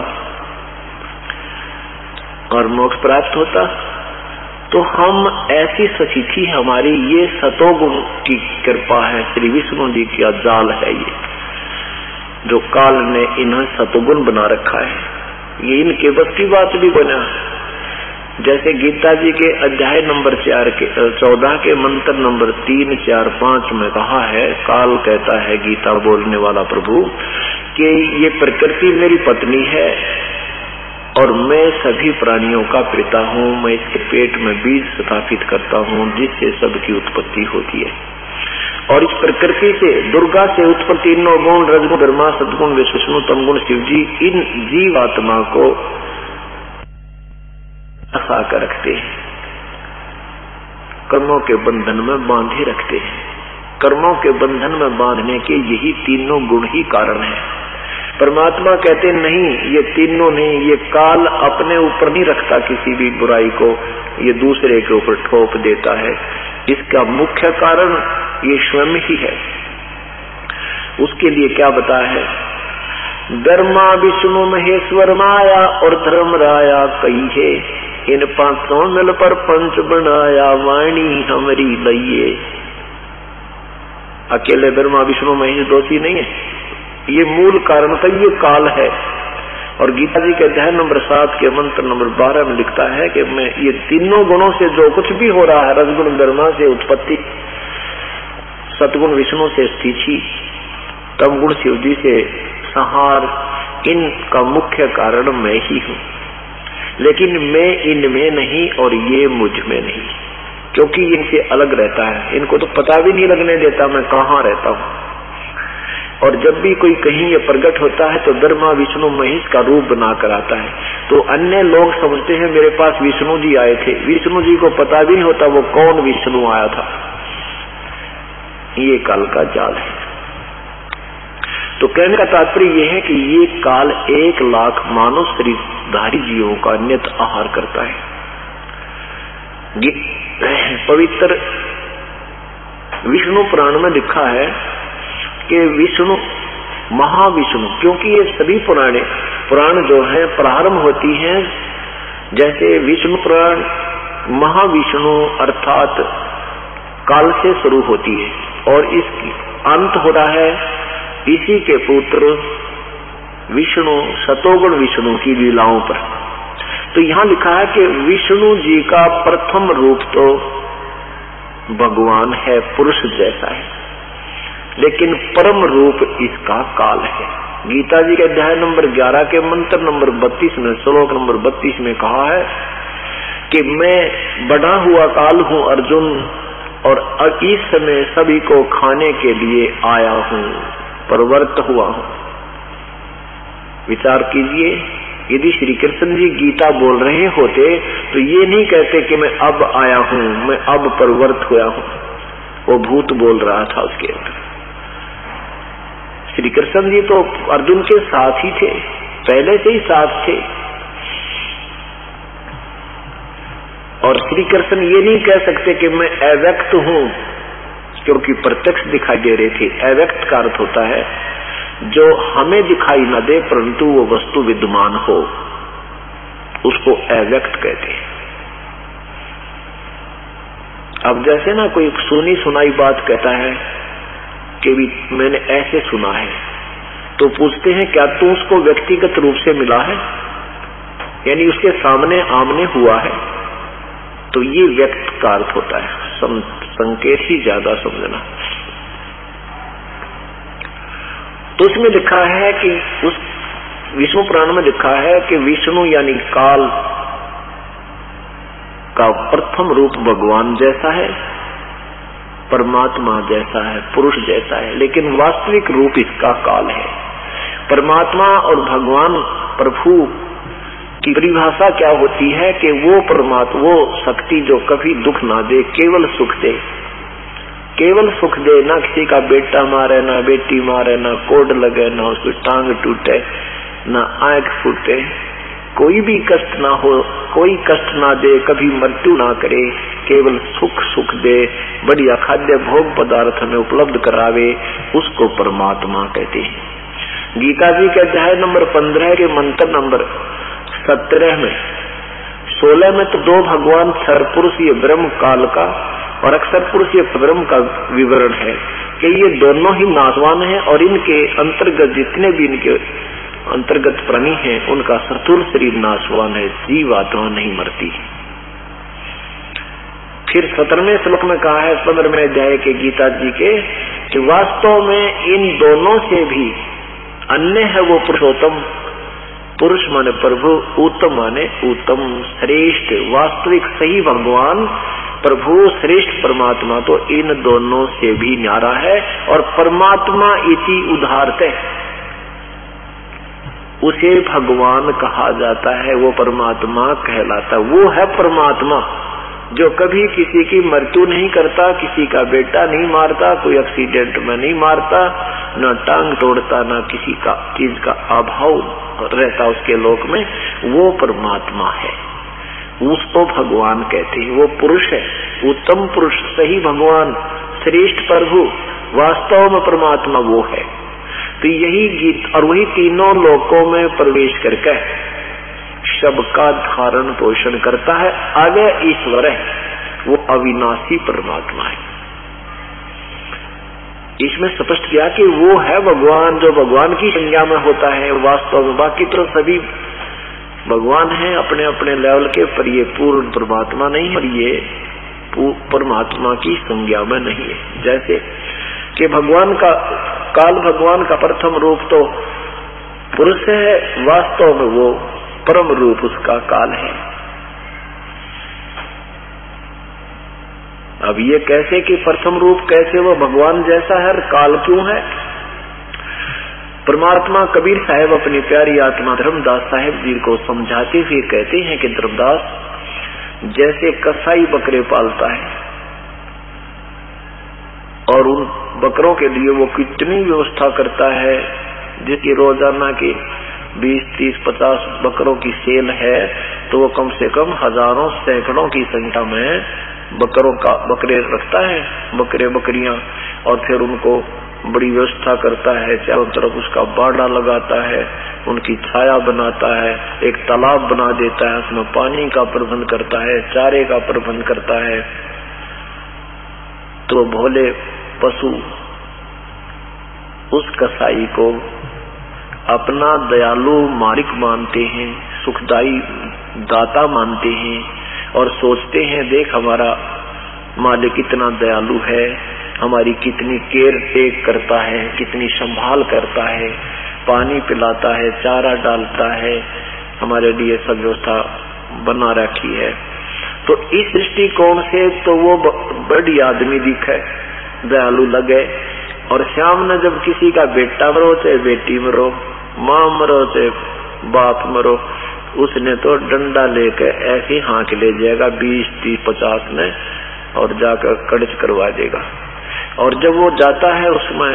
और मोक्ष प्राप्त होता। तो हम ऐसी सचिथी हमारी, ये सतोगुण की कृपा है, श्री विष्णु जी का जाल है ये, जो काल ने इन्हें सतोगुण बना रखा है। ये इनके बस की बात भी बना। जैसे गीता जी के अध्याय नंबर चार के चौदह के मंत्र नंबर तीन चार पांच में कहा है, काल कहता है गीता बोलने वाला प्रभु कि ये प्रकृति मेरी पत्नी है और मैं सभी प्राणियों का पिता हूँ, मैं इसके पेट में बीज स्थापित करता हूँ जिससे सबकी उत्पत्ति होती है। और इस प्रकृति से, दुर्गा से उत्पत्ति तीनों गुण, रजगुण ब्रह्मा, सदगुण विष्णु, तमगुण शिव जी, इन जीवात्मा को फंसा कर रखते हैं, कर्मों के बंधन में बांधे रखते हैं। कर्मों के बंधन में बांधने के यही तीनों गुण ही कारण है। परमात्मा कहते नहीं, ये तीनों नहीं, ये काल अपने ऊपर नहीं रखता किसी भी बुराई को, ये दूसरे के ऊपर ठोप देता है। इसका मुख्य कारण ये स्वयं ही है। उसके लिए क्या बताया है, ब्रह्मा विष्णु महेश्वर माया और धर्म राया कही है, इन पांचों मिल पर पंच बनाया, वाणी हमारी लइये। अकेले ब्रह्मा विष्णु महेश दोषी नहीं है, ये मूल कारण तो ये काल है। और गीता जी के अध्याय नंबर सात के मंत्र नंबर बारह में लिखता है कि मैं ये तीनों गुणों से जो कुछ भी हो रहा है, रजगुण ब्रह्मा से उत्पत्ति, सतगुण विष्णु से स्थिति, तमगुण शिव जी से संहार, इनका मुख्य कारण मैं ही हूँ। लेकिन मैं इनमें नहीं और ये मुझ में नहीं, क्योंकि इनसे अलग रहता है। इनको तो पता भी नहीं लगने देता मैं कहाँ रहता हूँ। और जब भी कोई कहीं ये प्रकट होता है तो ब्रह्मा विष्णु महेश का रूप बनाकर आता है। तो अन्य लोग समझते हैं मेरे पास विष्णु जी आए थे, विष्णु जी को पता भी नहीं होता वो कौन विष्णु आया था। ये काल का जाल है। तो कहने का तात्पर्य यह है कि ये काल एक लाख मानव शरीरधारी जीवों का नित आहार करता है। पवित्र विष्णु पुराण में लिखा है कि विष्णु महाविष्णु, क्योंकि ये सभी पुराणे पुराण जो है प्रारंभ होती हैं जैसे विष्णु पुराण, महाविष्णु अर्थात काल से शुरू होती है और इसकी अंत हो रहा है इसी के पुत्र विष्णु सतोगुण विष्णु की लीलाओं पर। तो यहाँ लिखा है कि विष्णु जी का प्रथम रूप तो भगवान है, पुरुष जैसा है, लेकिन परम रूप इसका काल है। गीता जी के अध्याय नंबर ग्यारह के मंत्र नंबर बत्तीस में, श्लोक नंबर बत्तीस में कहा है कि मैं बढ़ा हुआ काल हूँ अर्जुन, और इस समय सभी को खाने के लिए आया हूँ, प्रवृत्त हुआ हूँ। विचार कीजिए, यदि श्री कृष्ण जी गीता बोल रहे होते तो ये नहीं कहते कि मैं अब आया हूँ, मैं अब प्रवृत्त हुआ हूँ। वो भूत बोल रहा था उसके अंदर। श्री कृष्ण जी तो अर्जुन के साथ ही थे, पहले से ही साथ थे। और श्री कृष्ण ये नहीं कह सकते कि मैं अव्यक्त हूँ, क्योंकि प्रत्यक्ष दिखाई दे रहे थे। अव्यक्त का अर्थ होता है जो हमें दिखाई न दे परंतु वो वस्तु विद्यमान हो, उसको अव्यक्त कहते हैं। अब जैसे ना कोई सुनी सुनाई बात कहता है कि भी मैंने ऐसे सुना है, तो पूछते हैं क्या तू उसको व्यक्तिगत रूप से मिला है, यानी उसके सामने आमने हुआ है? तो ये व्यक्त का अर्थ होता है, संकेत ही ज्यादा समझना। तो उसमें लिखा है कि उस विष्णु पुराण में लिखा है कि विष्णु यानी काल का प्रथम रूप भगवान जैसा है, परमात्मा जैसा है, पुरुष जैसा है, लेकिन वास्तविक रूप इसका काल है। परमात्मा और भगवान प्रभु की परिभाषा क्या होती है कि वो परमात्मा, वो शक्ति जो कभी दुख ना दे, केवल सुख दे, केवल सुख दे, ना किसी का बेटा मारे, ना बेटी मारे, ना कोड लगे, ना उसकी टांग टूटे, ना आंख फूटे, कोई भी कष्ट ना हो, कोई कष्ट ना दे, कभी मृत्यु ना करे, केवल सुख सुख दे, बढ़िया खाद्य भोग पदार्थ में उपलब्ध करावे, उसको परमात्मा कहते हैं। गीता जी के अध्याय नंबर पंद्रह के मंत्र नंबर सत्रह में, सोलह में तो दो भगवान सरपुरुष ये ब्रह्म काल का और अक्षर पुरुष ये ब्रह्म का विवरण है कि ये दोनों ही नाशवान हैं और इनके अंतर्गत जितने भी इनके अंतर्गत प्राणी हैं उनका स्थूल शरीर नाशवान है, जीव आत्मा नहीं मरती। फिर सत्रहवें श्लोक में कहा है पंद्रहवें अध्याय के गीता जी के कि वास्तव में इन दोनों से भी अन्य है वो पुरुषोत्तम, पुरुष माने प्रभु, उत्तम माने उत्तम, श्रेष्ठ, वास्तविक सही भगवान प्रभु श्रेष्ठ परमात्मा तो इन दोनों से भी न्यारा है। और परमात्मा इति उदाहरते, उसे भगवान कहा जाता है, वो परमात्मा कहलाता है। वो है परमात्मा जो कभी किसी की मृत्यु नहीं करता, किसी का बेटा नहीं मारता, कोई एक्सीडेंट में नहीं मारता, न टांग तोड़ता, न किसी का चीज का अभाव रहता उसके लोक में, वो परमात्मा है, उसको भगवान कहते हैं। वो पुरुष है, उत्तम पुरुष, सही भगवान, श्रेष्ठ प्रभु, वास्तव में परमात्मा वो है। तो यही गीत और वही तीनों लोकों में प्रवेश करके सबका धारण पोषण करता है। आगे ईश्वर है, वो अविनाशी परमात्मा है। इसमें स्पष्ट किया कि वो है भगवान जो भगवान की संज्ञा में होता है वास्तव में। बाकी तो सभी भगवान है अपने अपने लेवल के, पर ये पूर्ण परमात्मा नहीं, और ये परमात्मा की संज्ञा में नहीं है। जैसे कि भगवान का काल, भगवान का प्रथम रूप तो पुरुष है, वास्तव में वो परम रूप उसका काल है। अब ये कैसे कि प्रथम रूप कैसे वो भगवान जैसा है, काल क्यों है? परमात्मा कबीर साहब अपनी प्यारी आत्मा धर्मदास साहब जी को समझाते हुए कहते हैं कि धर्मदास, जैसे कसाई बकरे पालता है और उन बकरों के लिए वो कितनी व्यवस्था करता है, जिसकी रोजाना की बीस तीस पचास बकरों की सेल है, तो वो कम से कम हजारों सैकड़ों की संख्या में बकरों का बकरे रखता है, बकरे बकरियां, और फिर उनको बड़ी व्यवस्था करता है, चारों तरफ उसका बाड़ा लगाता है, उनकी छाया बनाता है, एक तालाब बना देता है, उसमें पानी का प्रबंध करता है, चारे का प्रबंध करता है। तो भोले पशु उस कसाई को अपना दयालु मालिक मानते हैं, सुखदाई दाता मानते हैं, और सोचते हैं देख हमारा मालिक कितना दयालु है, हमारी कितनी केयर टेक करता है, कितनी संभाल करता है, पानी पिलाता है, चारा डालता है, हमारे लिए सब व्यवस्था बना रखी है। तो इस दृष्टिकोण से तो वो बड़ी आदमी दिखे, दयालु लगे। और शाम ने जब किसी का बेटा मरो चाहे बेटी मरो, माँ मरो चाहे बाप मरो, उसने तो डंडा लेकर ऐसे हाँक ले जाएगा बीस तीस पचास में, और जाकर कड़च करवा देगा। और जब वो जाता है उसमें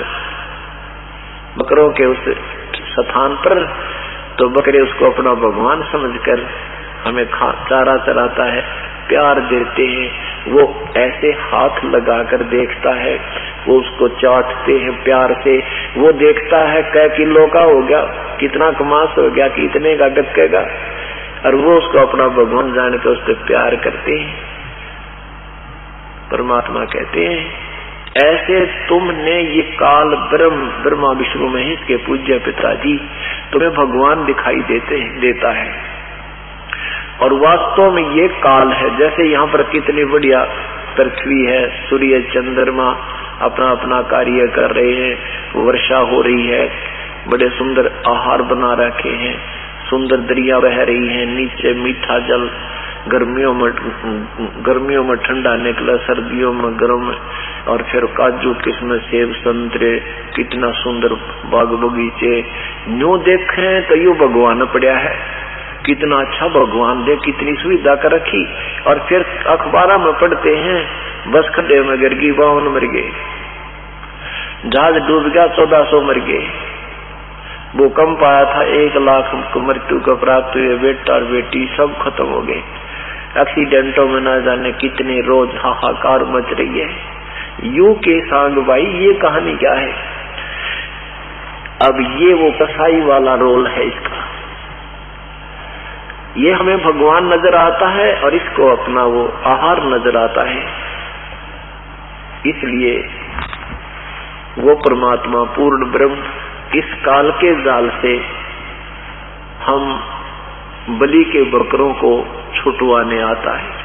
बकरों के उस स्थान पर, तो बकरे उसको अपना भगवान समझकर हमें खा चारा चराता है, प्यार देते हैं। वो ऐसे हाथ लगाकर देखता है, वो उसको चाटते हैं प्यार से, वो देखता है कै किलो का हो गया, कितना कमास हो गया, कितने का बिकेगा, और वो उसको अपना भगवान जान के उससे प्यार करते हैं। परमात्मा कहते हैं ऐसे तुमने ये काल ब्रह्म ब्रह्मा विष्णु महेश के पूज्य पिताजी तुम्हें भगवान दिखाई देते देता है, और वास्तव में ये काल है। जैसे यहाँ पर कितनी बढ़िया पृथ्वी है, सूर्य चंद्रमा अपना अपना कार्य कर रहे हैं, वर्षा हो रही है, बड़े सुंदर आहार बना रखे हैं, सुंदर दरिया बह रही है, नीचे मीठा जल, गर्मियों में गर्मियों में ठंडा निकला, सर्दियों में गर्म, और फिर काजू किस्म सेब संतरे, कितना सुंदर बाग बगीचे। न्यू देखें तो यू भगवान पड़ा है, कितना अच्छा भगवान दे, कितनी सुविधा कर रखी। और फिर अखबार में पढ़ते हैं बस खड्डे में गिर गई, बावन मर गए, जहाज डूब गया, चौदह सौ मर गए, भूकंप आया था, एक लाख मृत्यु को प्राप्त हुए, बेटा और बेटी सब खत्म हो गए। एक्सीडेंटों में ना जाने कितने रोज हाहाकार मच रही है। यू के सांग भाई ये कहानी क्या है? अब ये वो कसाई वाला रोल है इसका। ये हमें भगवान नजर आता है और इसको अपना वो आहार नजर आता है। इसलिए वो परमात्मा पूर्ण ब्रह्म इस काल के जाल से हम बलि के बकरों को छुटवाने आता है।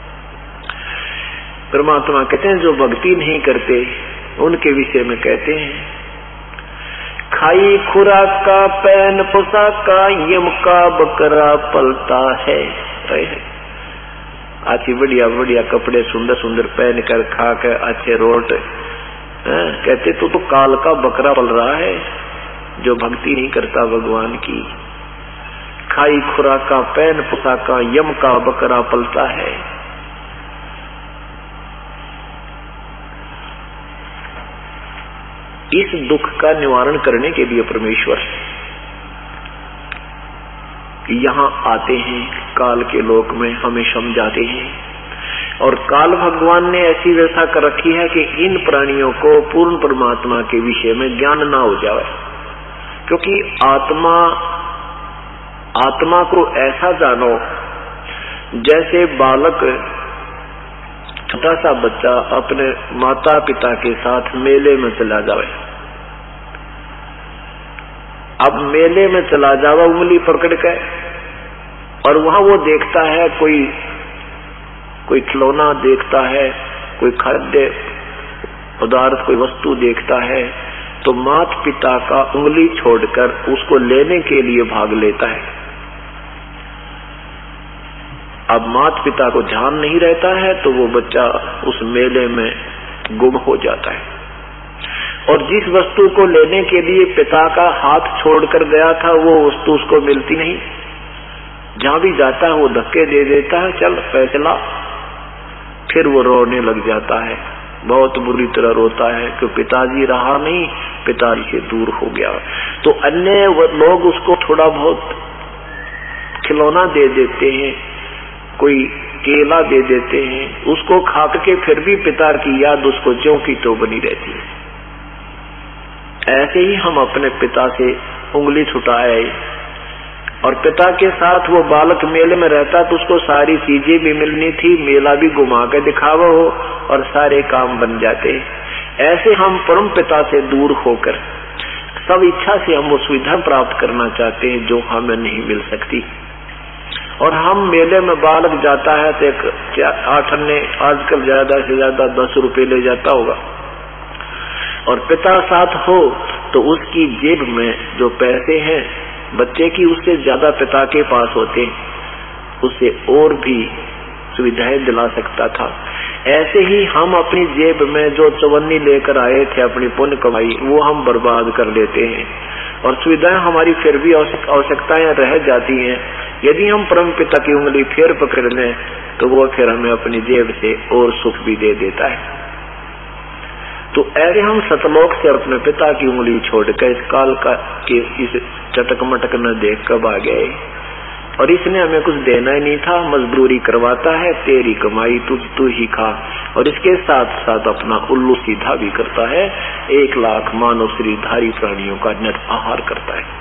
परमात्मा कहते हैं जो भक्ति नहीं करते उनके विषय में कहते हैं, खाई खुराक का पैन पोशाक का यम का बकरा पलता है। अच्छी बढ़िया बढ़िया कपड़े सुंदर सुंदर पहन कर खा कर अच्छे रोट कहते तो तो काल का बकरा पल रहा है जो भक्ति नहीं करता भगवान की। खाई खुराक का पैन पोशाक का यम का बकरा पलता है। इस दुख का निवारण करने के लिए परमेश्वर यहाँ आते हैं, काल के लोक में हमें समझाते हैं। और काल भगवान ने ऐसी व्यवस्था कर रखी है कि इन प्राणियों को पूर्ण परमात्मा के विषय में ज्ञान ना हो जाए, क्योंकि आत्मा आत्मा को ऐसा जानो जैसे बालक छोटा सा बच्चा अपने माता पिता के साथ मेले में चला जाए। अब मेले में चला जावा उंगली पकड़ के और वहां वो देखता है कोई कोई खिलौना देखता है, कोई खाद्य पदार्थ कोई वस्तु देखता है, तो माता पिता का उंगली छोड़कर उसको लेने के लिए भाग लेता है। अब माता पिता को ध्यान नहीं रहता है तो वो बच्चा उस मेले में गुम हो जाता है। और जिस वस्तु को लेने के लिए पिता का हाथ छोड़कर गया था वो वस्तु उसको मिलती नहीं। जहां भी जाता है वो धक्के दे देता है, चल पैसे ला। फिर वो रोने लग जाता है, बहुत बुरी तरह रोता है कि पिताजी रहा नहीं, पिताजी से दूर हो गया। तो अन्य लोग उसको थोड़ा बहुत खिलौना दे देते हैं, कोई केला दे देते हैं, उसको खा के फिर भी पिता की याद उसको ज्यों की तो बनी रहती है। ऐसे ही हम अपने पिता से उंगली छुटाए और पिता के साथ वो बालक मेले में रहता तो उसको सारी चीजें भी मिलनी थी, मेला भी घुमा के दिखावा हो और सारे काम बन जाते। ऐसे हम परम पिता से दूर होकर सब इच्छा से हम वो सुविधा प्राप्त करना चाहते हैं जो हमें नहीं मिल सकती। और हम मेले में बालक जाता है तो एक आठ अन्य आजकल ज्यादा से ज्यादा दस रुपए ले जाता होगा, और पिता साथ हो तो उसकी जेब में जो पैसे हैं बच्चे की उससे ज्यादा पिता के पास होते, उसे और भी सुविधाएं दिला सकता था। ऐसे ही हम अपनी जेब में जो चवन्नी लेकर आए थे अपनी पुण्य कमाई वो हम बर्बाद कर लेते हैं और सुविधाएं हमारी फिर भी आवश्यकताएं रह जाती हैं। यदि हम परम पिता की उंगली फिर पकड़ लें तो वो फिर हमें अपनी जेब से और सुख भी दे देता है। तो ऐसे हम सतलोक से अपने पिता की उंगली छोड़कर इस काल का के इस चटक मटक न देख कब आ गए। और इसने हमें कुछ देना ही नहीं था, मजदूरी करवाता है, तेरी कमाई तुझ तू ही खा, और इसके साथ साथ अपना उल्लू सीधा भी करता है। एक लाख मानव शरीरधारी प्राणियों का नर आहार करता है।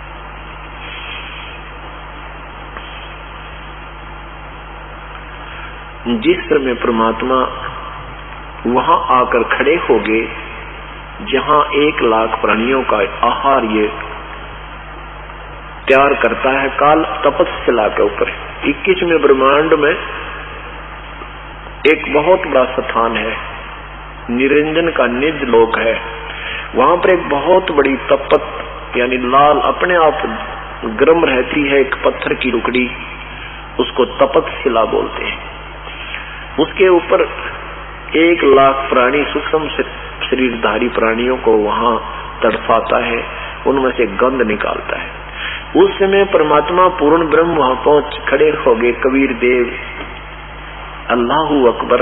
जिस समय परमात्मा वहां आकर खड़े हो गए जहां एक लाख प्राणियों का आहार ये तैयार करता है, काल तपस्या के ऊपर इक्कीसवें ब्रह्मांड में एक बहुत बड़ा स्थान है, निरंजन का निज लोक है। वहां पर एक बहुत बड़ी तपत यानी लाल अपने आप गर्म रहती है एक पत्थर की टुकड़ी, उसको तपत शिला बोलते हैं। उसके ऊपर एक लाख प्राणी सूक्ष्म शरीरधारी प्राणियों को वहां तड़पाता है, उनमें से गंध निकालता है। उस समय परमात्मा पूर्ण ब्रह्म वहां पहुंच खड़े हो गए। कबीर देव अल्लाहू अकबर,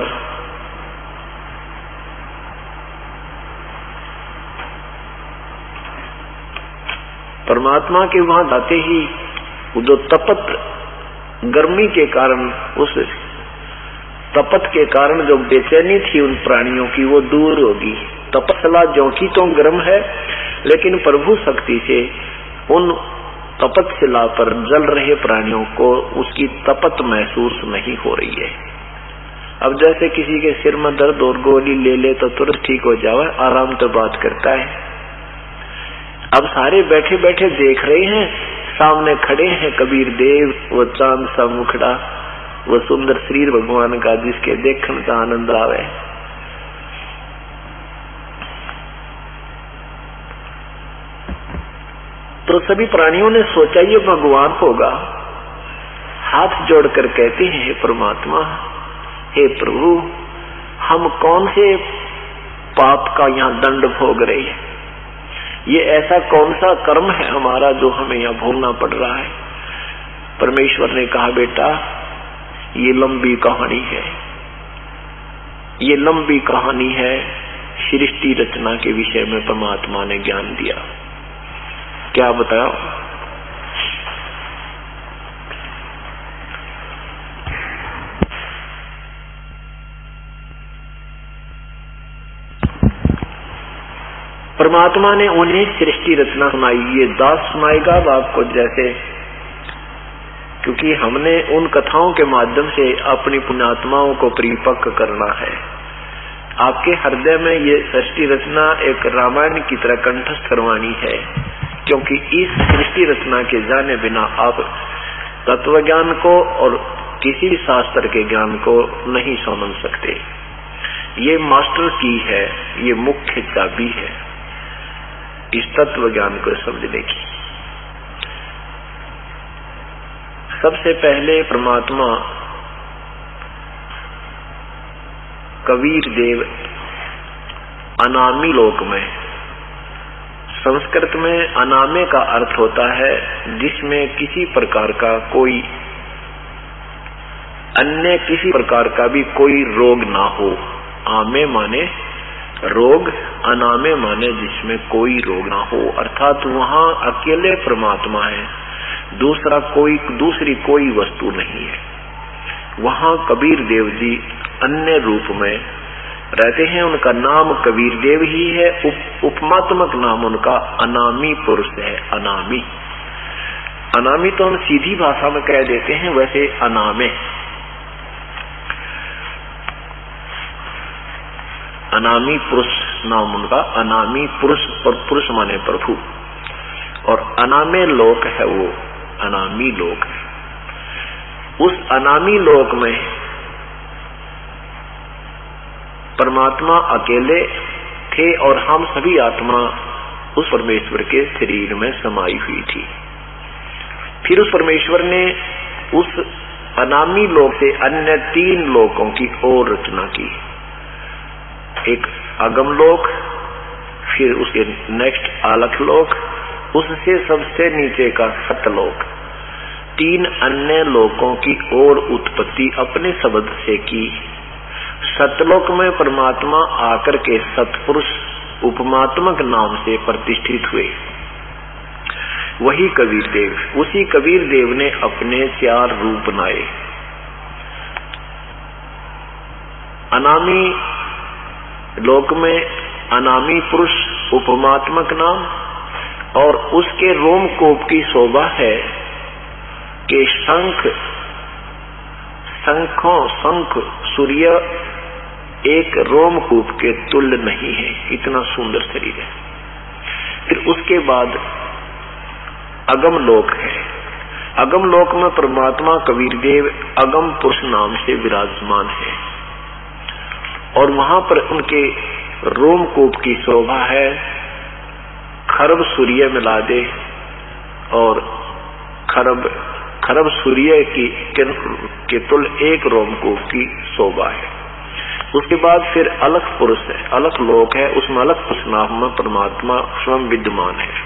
परमात्मा के वहां जाते ही वो जो तपत गर्मी के कारण, उस तपत के कारण जो बेचैनी थी उन प्राणियों की, वो दूर होगी। तपस्या जो की तो गर्म है, लेकिन प्रभु शक्ति से उन तपतशिला पर जल रहे प्राणियों को उसकी तपत महसूस नहीं हो रही है। अब जैसे किसी के सिर में दर्द और गोली ले ले तो तुरंत ठीक हो जाए, आराम तो बात करता है। अब सारे बैठे बैठे देख रहे हैं, सामने खड़े हैं कबीर देव, वो चांद सा मुखड़ा, वो सुंदर शरीर भगवान का जिसके देखने का आनंद आवे। तो सभी प्राणियों ने सोचा ये भगवान होगा। हाथ जोड़कर कहते हैं, हे परमात्मा, हे प्रभु, हम कौन से पाप का यहाँ दंड भोग रहे हैं? ये ऐसा कौन सा कर्म है हमारा जो हमें यहाँ भोगना पड़ रहा है? परमेश्वर ने कहा, बेटा ये लंबी कहानी है, ये लंबी कहानी है। सृष्टि रचना के विषय में परमात्मा ने ज्ञान दिया। क्या बताओ? परमात्मा ने उन्हें सृष्टि रचना सुनाई। ये दास सुनाएगा अब आपको, जैसे क्योंकि हमने उन कथाओं के माध्यम से अपनी पुण्यात्माओं को परिपक्व करना है। आपके हृदय में ये सृष्टि रचना एक रामायण की तरह कंठस्थ करवानी है, क्योंकि इस सृष्टि रचना के जाने बिना आप तत्व ज्ञान को और किसी भी शास्त्र के ज्ञान को नहीं समझ सकते। ये मास्टर की है, ये मुख्य चाबी है इस तत्व ज्ञान को समझने की। सबसे पहले परमात्मा कबीर देव अनामी लोक में, संस्कृत में अनामे का अर्थ होता है जिसमें किसी प्रकार का कोई अन्य किसी प्रकार का भी कोई रोग ना हो। आमे माने रोग, अनामे माने जिसमें कोई रोग ना हो, अर्थात वहां अकेले परमात्मा है, दूसरा कोई दूसरी कोई वस्तु नहीं है। वहां कबीर देव जी अन्य रूप में रहते हैं। उनका नाम कबीर देव ही है, उप, उपमात्मक नाम उनका अनामी पुरुष है। अनामी अनामी तो हम सीधी भाषा में कह देते हैं, वैसे अनामे अनामी पुरुष नाम उनका। अनामी पुरुष, और पुरुष माने प्रभु, और अनामे लोक है, वो अनामी लोक है। उस अनामी लोक में परमात्मा अकेले थे और हम सभी आत्मा उस परमेश्वर के शरीर में समाई हुई थी। फिर उस परमेश्वर ने उस अनामी लोक से अन्य तीन लोकों की और रचना की। एक अगम लोक, फिर उसके नेक्स्ट आलख लोक, उससे सबसे नीचे का सतलोक। तीन अन्य लोकों की और उत्पत्ति अपने शब्द से की। सतलोक में परमात्मा आकर के सतपुरुष उपमात्मक नाम से प्रतिष्ठित हुए, वही कबीर देव। उसी कबीर देव ने अपने चार रूप बनाए। अनामी लोक में अनामी पुरुष उपमात्मक नाम, और उसके रोमकूप की शोभा है कि शंख शंखों शंख सूर्य एक रोमकूप के तुल्य नहीं है, इतना सुंदर शरीर है। फिर उसके बाद अगम लोक है। अगम लोक में परमात्मा कबीर देव अगम पुरुष नाम से विराजमान है, और वहां पर उनके रोमकूप की शोभा है खरब सूर्य मिला दे, और खरब खरब सूर्य की के तुल एक रोमकूप की शोभा है। उसके बाद फिर अलख पुरुष है, अलख लोक है, उसमें अलख पुरुष नाम में परमात्मा स्वयं विद्यमान है।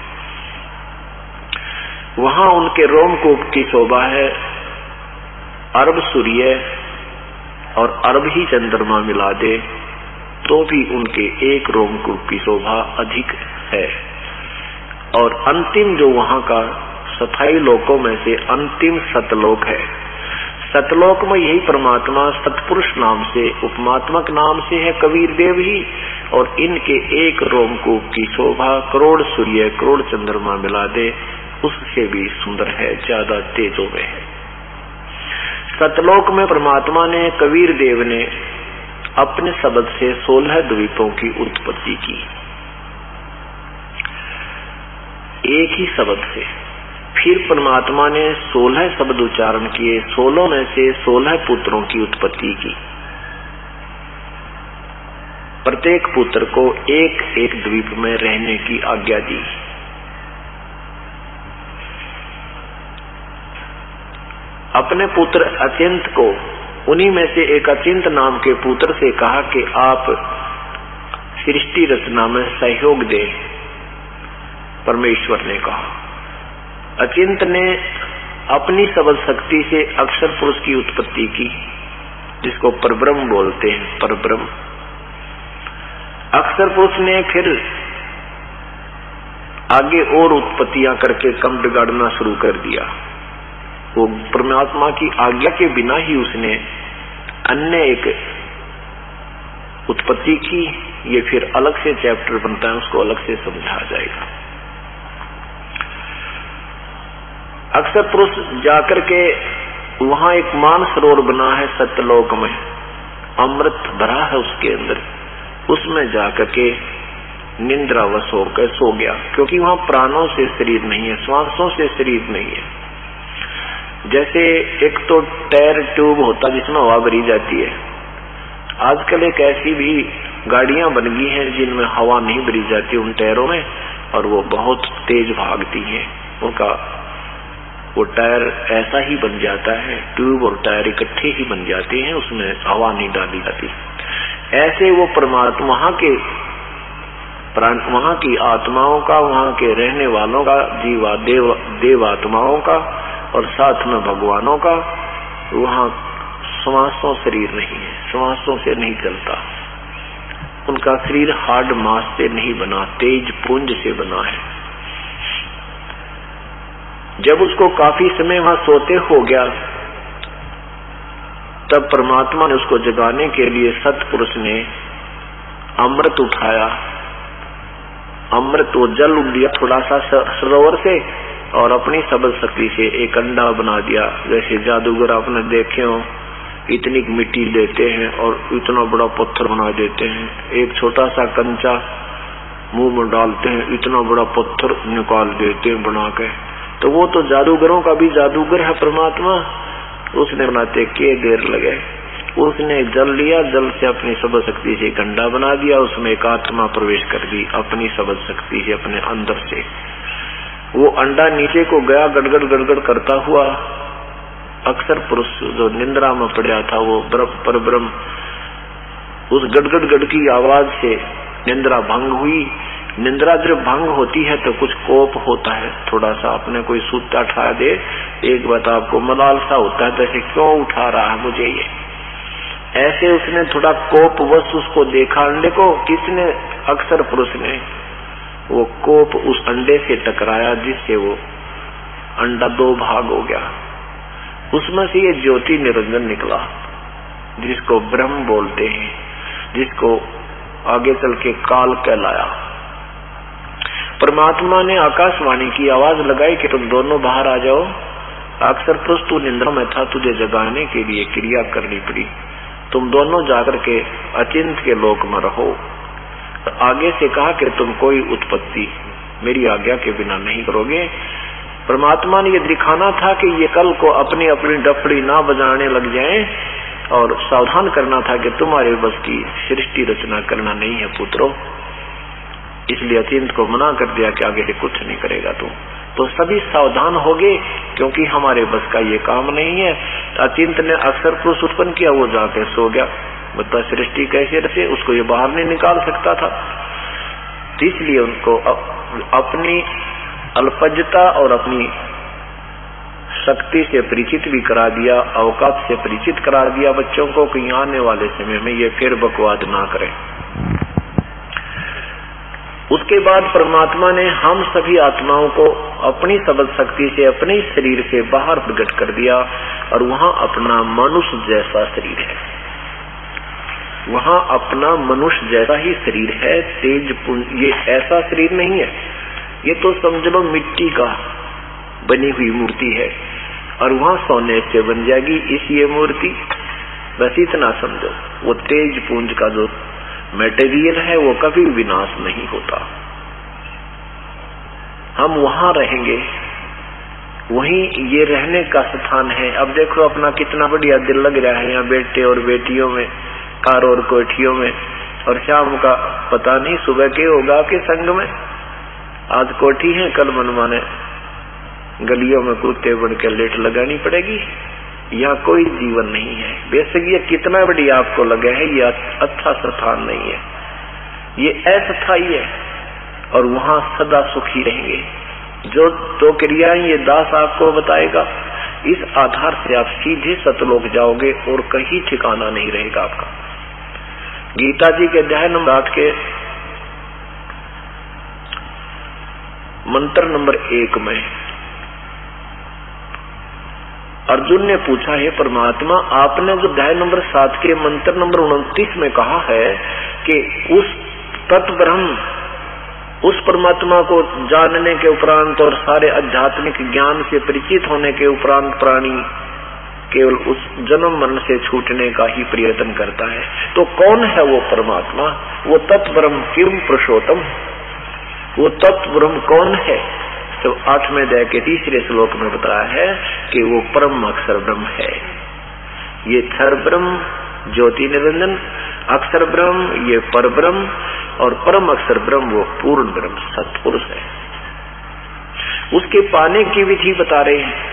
वहां उनके रोमकूप की शोभा है अरब सूर्य, और अरब ही चंद्रमा मिला दे तो भी उनके एक रोमकूप की शोभा अधिक है। और अंतिम जो वहां का स्थायी लोकों में से अंतिम सतलोक है। सतलोक में यही परमात्मा सतपुरुष नाम से, उपमात्मक नाम से है कबीर देव ही, और इनके एक रोमकूप की शोभा करोड़ सूर्य करोड़ चंद्रमा मिला दे उससे भी सुंदर है, ज्यादा तेजों में है। सतलोक में परमात्मा ने, कबीर देव ने अपने शब्द से सोलह द्वीपों की उत्पत्ति की, एक ही शब्द से। फिर परमात्मा ने सोलह शब्द उच्चारण किए, सोलह में से सोलह पुत्रों की उत्पत्ति की। प्रत्येक पुत्र को एक एक द्वीप में रहने की आज्ञा दी। अपने पुत्र अचिंत को, उन्हीं में से एक अचिंत नाम के पुत्र से कहा कि आप सृष्टि रचना में सहयोग दें। परमेश्वर ने कहा। अचिंत ने अपनी सबल शक्ति से अक्षर पुरुष की उत्पत्ति की, जिसको परब्रह्म बोलते हैं, परब्रह्म। अक्षर पुरुष ने फिर आगे और उत्पत्तियां करके कम बिगाड़ना शुरू कर दिया। वो परमात्मा की आज्ञा के बिना ही उसने अन्य एक उत्पत्ति की। ये फिर अलग से चैप्टर बनता है, उसको अलग से समझा जाएगा। अक्षर पुरुष जाकर के वहां एक मानसरोवर बना है सत्यलोक में, अमृत भरा है उसके अंदर, उसमें जाकर के निंद्रावश होकर सो गया, क्योंकि वहां प्राणों से शरीर नहीं है, श्वासों से शरीर नहीं है। जैसे एक तो टायर ट्यूब होता जिसमें हवा भरी जाती है, आजकल एक ऐसी भी गाड़ियां बन गई हैं जिनमें हवा नहीं भरी जाती उन टायरों में, और वो बहुत तेज भागती हैं। उनका वो टायर ऐसा ही बन जाता है, ट्यूब और टायर इकट्ठे ही बन जाते हैं, उसमें हवा नहीं डाली जाती। ऐसे वो परमात्मा वहां के प्राण, वहां की आत्माओं का, वहां के रहने वालों का, जीवा देव देव आत्माओं का और साथ में भगवानों का, वहां श्वासों शरीर नहीं है, श्वासों से नहीं चलता। उनका शरीर हार्ड मांस से नहीं बना, तेज पुंज से बना है। जब उसको काफी समय वहां सोते हो गया, तब परमात्मा ने उसको जगाने के लिए सतपुरुष ने अमृत उठाया। अमृत वो जल उठ दिया थोड़ा सा सरोवर से, और अपनी सबल शक्ति से एक अंडा बना दिया। जैसे जादूगर आपने देखे हो, इतनी मिट्टी लेते हैं और इतना बड़ा पत्थर बना देते हैं, एक छोटा सा कंचा मुंह में डालते हैं, इतना बड़ा पत्थर निकाल देते हैं बना के। तो वो तो जादूगरों का भी जादूगर है परमात्मा। उसने बनाते के देर लगे, उसने जल लिया, जल से अपनी सबल शक्ति से एक अंडा बना दिया, उसमें एक आत्मा प्रवेश कर दी अपनी सबल शक्ति से, अपने अंदर से। वो अंडा नीचे को गया, गड़गड़ गड़गड़ करता हुआ। अक्षर पुरुष जो निंद्रा में पड़ा था, वो पर ब्रह्म, उस गड़गड़ गड़ की आवाज से निंद्रा भंग हुई। निंद्रा जब भंग होती है तो कुछ कोप होता है, थोड़ा सा अपने कोई सूता उठा दे, एक बात आपको मलाल सा होता है, जैसे क्यों उठा रहा है मुझे ये। ऐसे उसने थोड़ा कोप वश उसको देखा अंडे को, किसने? अक्षर पुरुष ने। वो कोप उस अंडे से टकराया, जिससे वो अंडा दो भाग हो गया। उसमें से ये ज्योति निरंजन निकला, जिसको ब्रह्म बोलते हैं, जिसको आगे चल के काल कहलाया। परमात्मा ने आकाशवाणी की आवाज लगाई कि तुम दोनों बाहर आ जाओ। अक्षर पुरुष तू निंद्रा में था, तुझे जगाने के लिए क्रिया करनी पड़ी। तुम दोनों जाकर के अचिंत के लोक में रहो। आगे से कहा कि तुम कोई उत्पत्ति मेरी आज्ञा के बिना नहीं करोगे। परमात्मा ने ये दिखाना था कि ये कल को अपनी अपनी डफड़ी ना बजाने लग जाएं, और सावधान करना था कि तुम्हारे बस की सृष्टि रचना करना नहीं है पुत्रों। इसलिए अचिंत को मना कर दिया कि आगे से कुछ नहीं करेगा तुम। तो सभी सावधान हो गए, क्योंकि हमारे बस का ये काम नहीं है। अचिंत ने अक्षर पुरुष उत्पन्न किया, वो जाके सो गया। बता सृष्टि कैसे रचे, उसको ये बाहर नहीं निकाल सकता था। तो इसलिए उनको अपनी अल्पज्ञता और अपनी शक्ति से परिचित भी करा दिया, अवकाश से परिचित करा दिया बच्चों को, कि आने वाले समय में ये फिर बकवाद ना करें। उसके बाद परमात्मा ने हम सभी आत्माओं को अपनी सबल शक्ति से अपने शरीर से बाहर प्रकट कर दिया और वहां अपना मनुष्य जैसा शरीर है, वहां अपना मनुष्य जैसा ही शरीर है, तेज पुंज। ये ऐसा शरीर नहीं है, ये तो समझ लो मिट्टी का बनी हुई मूर्ति है और वहां सोने से बन जाएगी इस ये मूर्ति। बस इतना समझो, वो तेज पुंज का जो मटेरियल है वो कभी विनाश नहीं होता। हम वहां रहेंगे, वहीं ये रहने का स्थान है। अब देखो अपना कितना बढ़िया दिल लग रहा है यहाँ बेटे और बेटियों में, कार और कोठियों में, और शाम का पता नहीं सुबह के होगा आपके संग में। आज कोठी है, कल मनमाने गलियों में कुत्ते बन के लेट लगानी पड़ेगी। यहाँ कोई जीवन नहीं है। बेशक ये कितना बढ़िया आपको लगा है, ये अच्छा स्थान नहीं है, ये अस्थायी है और वहां सदा सुखी रहेंगे। जो दो क्रियाएं ये दास आपको बताएगा, इस आधार से आप सीधे सतलोक जाओगे और कहीं ठिकाना नहीं रहेगा आपका। गीता जी के अध्याय नंबर आठ के मंत्र नंबर एक में अर्जुन ने पूछा, है परमात्मा आपने जो अध्याय नंबर सात के मंत्र नंबर उनतीस में कहा है कि उस तत्व ब्रह्म, उस परमात्मा को जानने के उपरांत और सारे आध्यात्मिक ज्ञान से परिचित होने के उपरांत प्राणी केवल उस जन्म मरण से छूटने का ही प्रयत्न करता है, तो कौन है वो परमात्मा? वो तत्व ब्रह्म किम पुरुषोत्तम, वो तत्व ब्रह्म कौन है? तो आठवें अध्याय के तीसरे श्लोक में बताया है कि वो परम अक्षर ब्रह्म है। ये क्षर ब्रह्म, ज्योति निरंजन, अक्षर ब्रह्म, ये पर ब्रह्म, और परम अक्षर ब्रह्म वो पूर्ण ब्रह्म सत्पुरुष है। उसके पाने की विधि बता रहे हैं।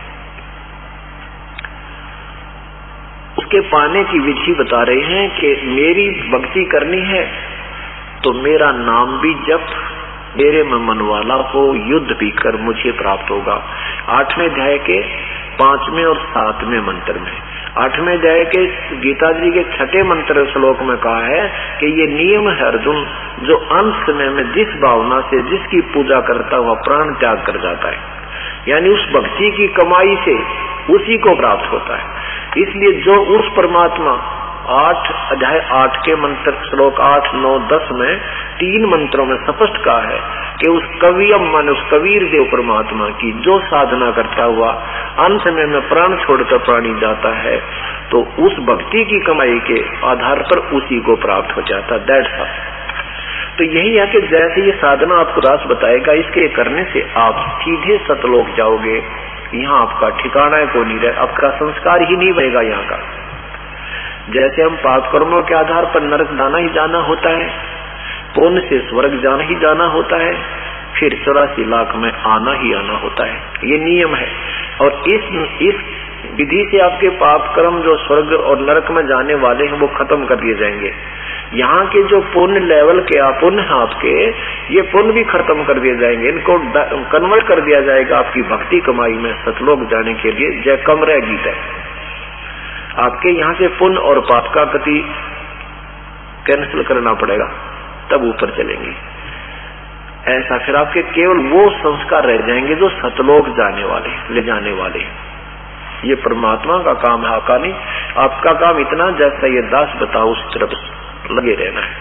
उसके पाने की विधि बता रहे हैं कि मेरी भक्ति करनी है तो मेरा नाम भी जप, मेरे में मन वाला हो, युद्ध भी कर, मुझे प्राप्त होगा। आठवें अध्याय के पांचवें और सातवें मंत्र में, आठवें अध्याय के गीता जी के छठे मंत्र श्लोक में कहा है कि ये नियम है अर्जुन, जो अंत समय में जिस भावना से जिसकी पूजा करता हुआ प्राण त्याग कर जाता है, यानी उस भक्ति की कमाई से उसी को प्राप्त होता है। इसलिए जो उस परमात्मा, आठ अध्याय आठ के मंत्र श्लोक आठ नौ दस में तीन मंत्रों में स्पष्ट कहा है कि उस कवियम मान उस कबीर देव परमात्मा की जो साधना करता हुआ अंत में में प्राण छोड़कर प्राणी जाता है, तो उस भक्ति की कमाई के आधार पर उसी को प्राप्त हो जाता। That's all. तो यही है कि जैसे ये साधना आपको दास बताएगा, इसके करने से आप सीधे सतलोक जाओगे। यहाँ आपका ठिकाना को नहीं रहे, आपका संस्कार ही नहीं बनेगा यहाँ का। जैसे हम पाप कर्मों के आधार पर नरक जाना ही जाना होता है, पुण्य से स्वर्ग जाना ही जाना होता है, फिर चौरासी लाख में आना ही आना होता है। ये नियम है। और इस इस विधि से आपके पाप कर्म जो स्वर्ग और नरक में जाने वाले हैं वो खत्म कर दिए जाएंगे। यहाँ के जो पुण्य लेवल के पुण्य है आपके, ये पुण्य भी खत्म कर दिए जाएंगे। इनको कन्वर्ट कर दिया जाएगा आपकी भक्ति कमाई में सतलोक जाने के लिए। जय कम रह गीत है आपके यहाँ से पुण्य और पाप का गति कैंसिल करना पड़ेगा, तब ऊपर चलेंगे। ऐसा फिर आपके केवल वो संस्कार रह जाएंगे जो सतलोक जाने वाले, ले जाने वाले। ये परमात्मा का काम है, आपका नहीं। आपका काम इतना जैसा ये दास बताओ उस तरफ लगे रहना है,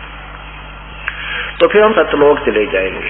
तो फिर हम सतलोक चले जाएंगे।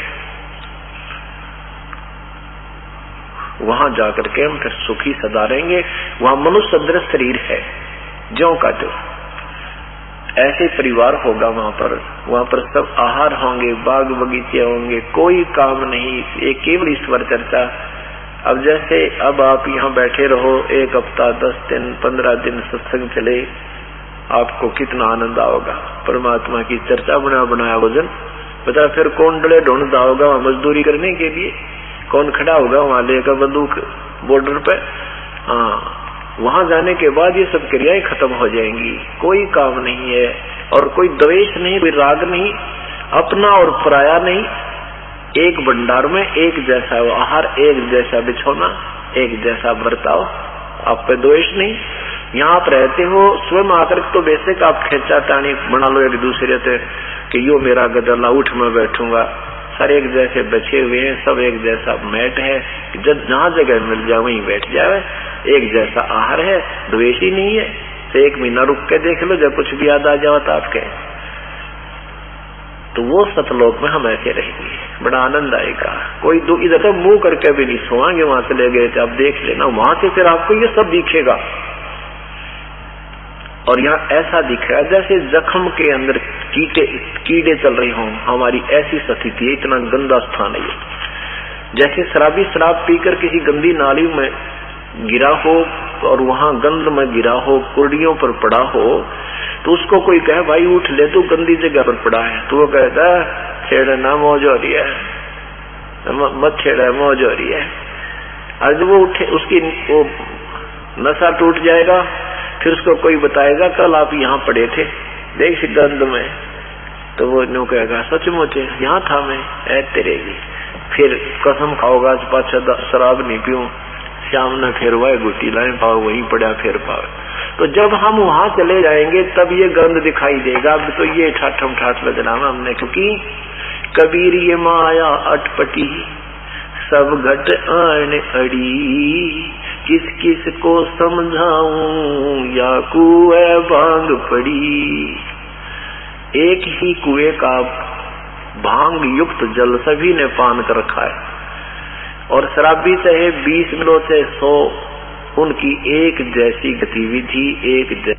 वहां जाकर के हम फिर सुखी सदा रहेंगे। वहां मनुष्य सदृश शरीर है, ज्यों का त्यों। ऐसे परिवार होगा वहां पर, वहां पर सब आहार होंगे, बाग बगीचे होंगे, कोई काम नहीं, एक केवल ईश्वर चर्चा। अब जैसे अब आप यहाँ बैठे रहो, एक हफ्ता, दस दिन, पंद्रह दिन सत्संग चले, आपको कितना आनंद आओगा। परमात्मा की चर्चा बना बनाया भोजन बता, फिर कौन डले ढूंढता होगा वहां मजदूरी करने के लिए, कौन खड़ा होगा वहां लेकर बंदूक बॉर्डर पे। हाँ, वहां जाने के बाद ये सब क्रियाएं खत्म हो जाएंगी। कोई काम नहीं है और कोई द्वेष नहीं, कोई राग नहीं, अपना और पराया नहीं। एक भंडार में एक जैसा आहार, एक जैसा बिछोना, एक जैसा बर्ताव, आप पे द्वेष नहीं। यहाँ आप रहते हो स्वयं आकर तो बेसिक आप खेचा टाणी बना लो एक दूसरे से कि यो मेरा गदला, उठ मैं बैठूंगा, सर एक जैसे बचे हुए हैं, सब एक जैसा मैट है, जब जहाँ जगह मिल जाए वहीं बैठ जाए, एक जैसा आहार है, द्वेष ही नहीं है। तो एक महीना रुक के देख लो, जब कुछ भी याद आ जाओ तो आपके, तो वो सतलोक में हम ऐसे रहेंगे, बड़ा आनंद आएगा। कोई दो इधर तो मुंह करके भी नहीं सोएंगे, वहां चले गए थे, आप देख लेना, वहां से फिर आपको ये सब दिखेगा। और यहाँ ऐसा दिखेगा जैसे जख्म के अंदर कीटे कीड़े चल रहे हों, हमारी ऐसी स्थिति है, इतना गंदा स्थान है। जैसे शराबी शराब पीकर किसी गंदी नाली में गिरा हो और वहां गंद में गिरा हो, कुर्डियों पर पड़ा हो, तो उसको कोई कहे भाई उठ ले, तू गंदी जगह पर पड़ा है, तो वो कहता छेड़ना मौज हो रही है, मत छेड़ा मौज हो रही है। और जब वो उठे, उसकी वो नशा टूट जाएगा, फिर उसको कोई बताएगा कल आप यहाँ पड़े थे देख गंद में, तो वो नो कहेगा सचमुच यहाँ था मैं, ऐ तेरे भी। फिर कसम खाओगा पाछा शराब नहीं पीऊं, शाम ने फिर वह गुटी लाए पाओ, वहीं पड़ा फिर पाओ। तो जब हम वहां चले जाएंगे तब ये गंद दिखाई देगा। अब तो ये ठाठम ठाठ बजना हमने, क्योंकि कबीर ये माया अटपटी सब घट आने अड़ी, किस किस को समझाऊं या कुएं भांग पड़ी। एक ही कुएं का भांग युक्त जल सभी ने पान कर रखा है, और शराबी चाहे बीस मिलो चाहे सौ, उनकी एक जैसी गतिविधि, एक जैसी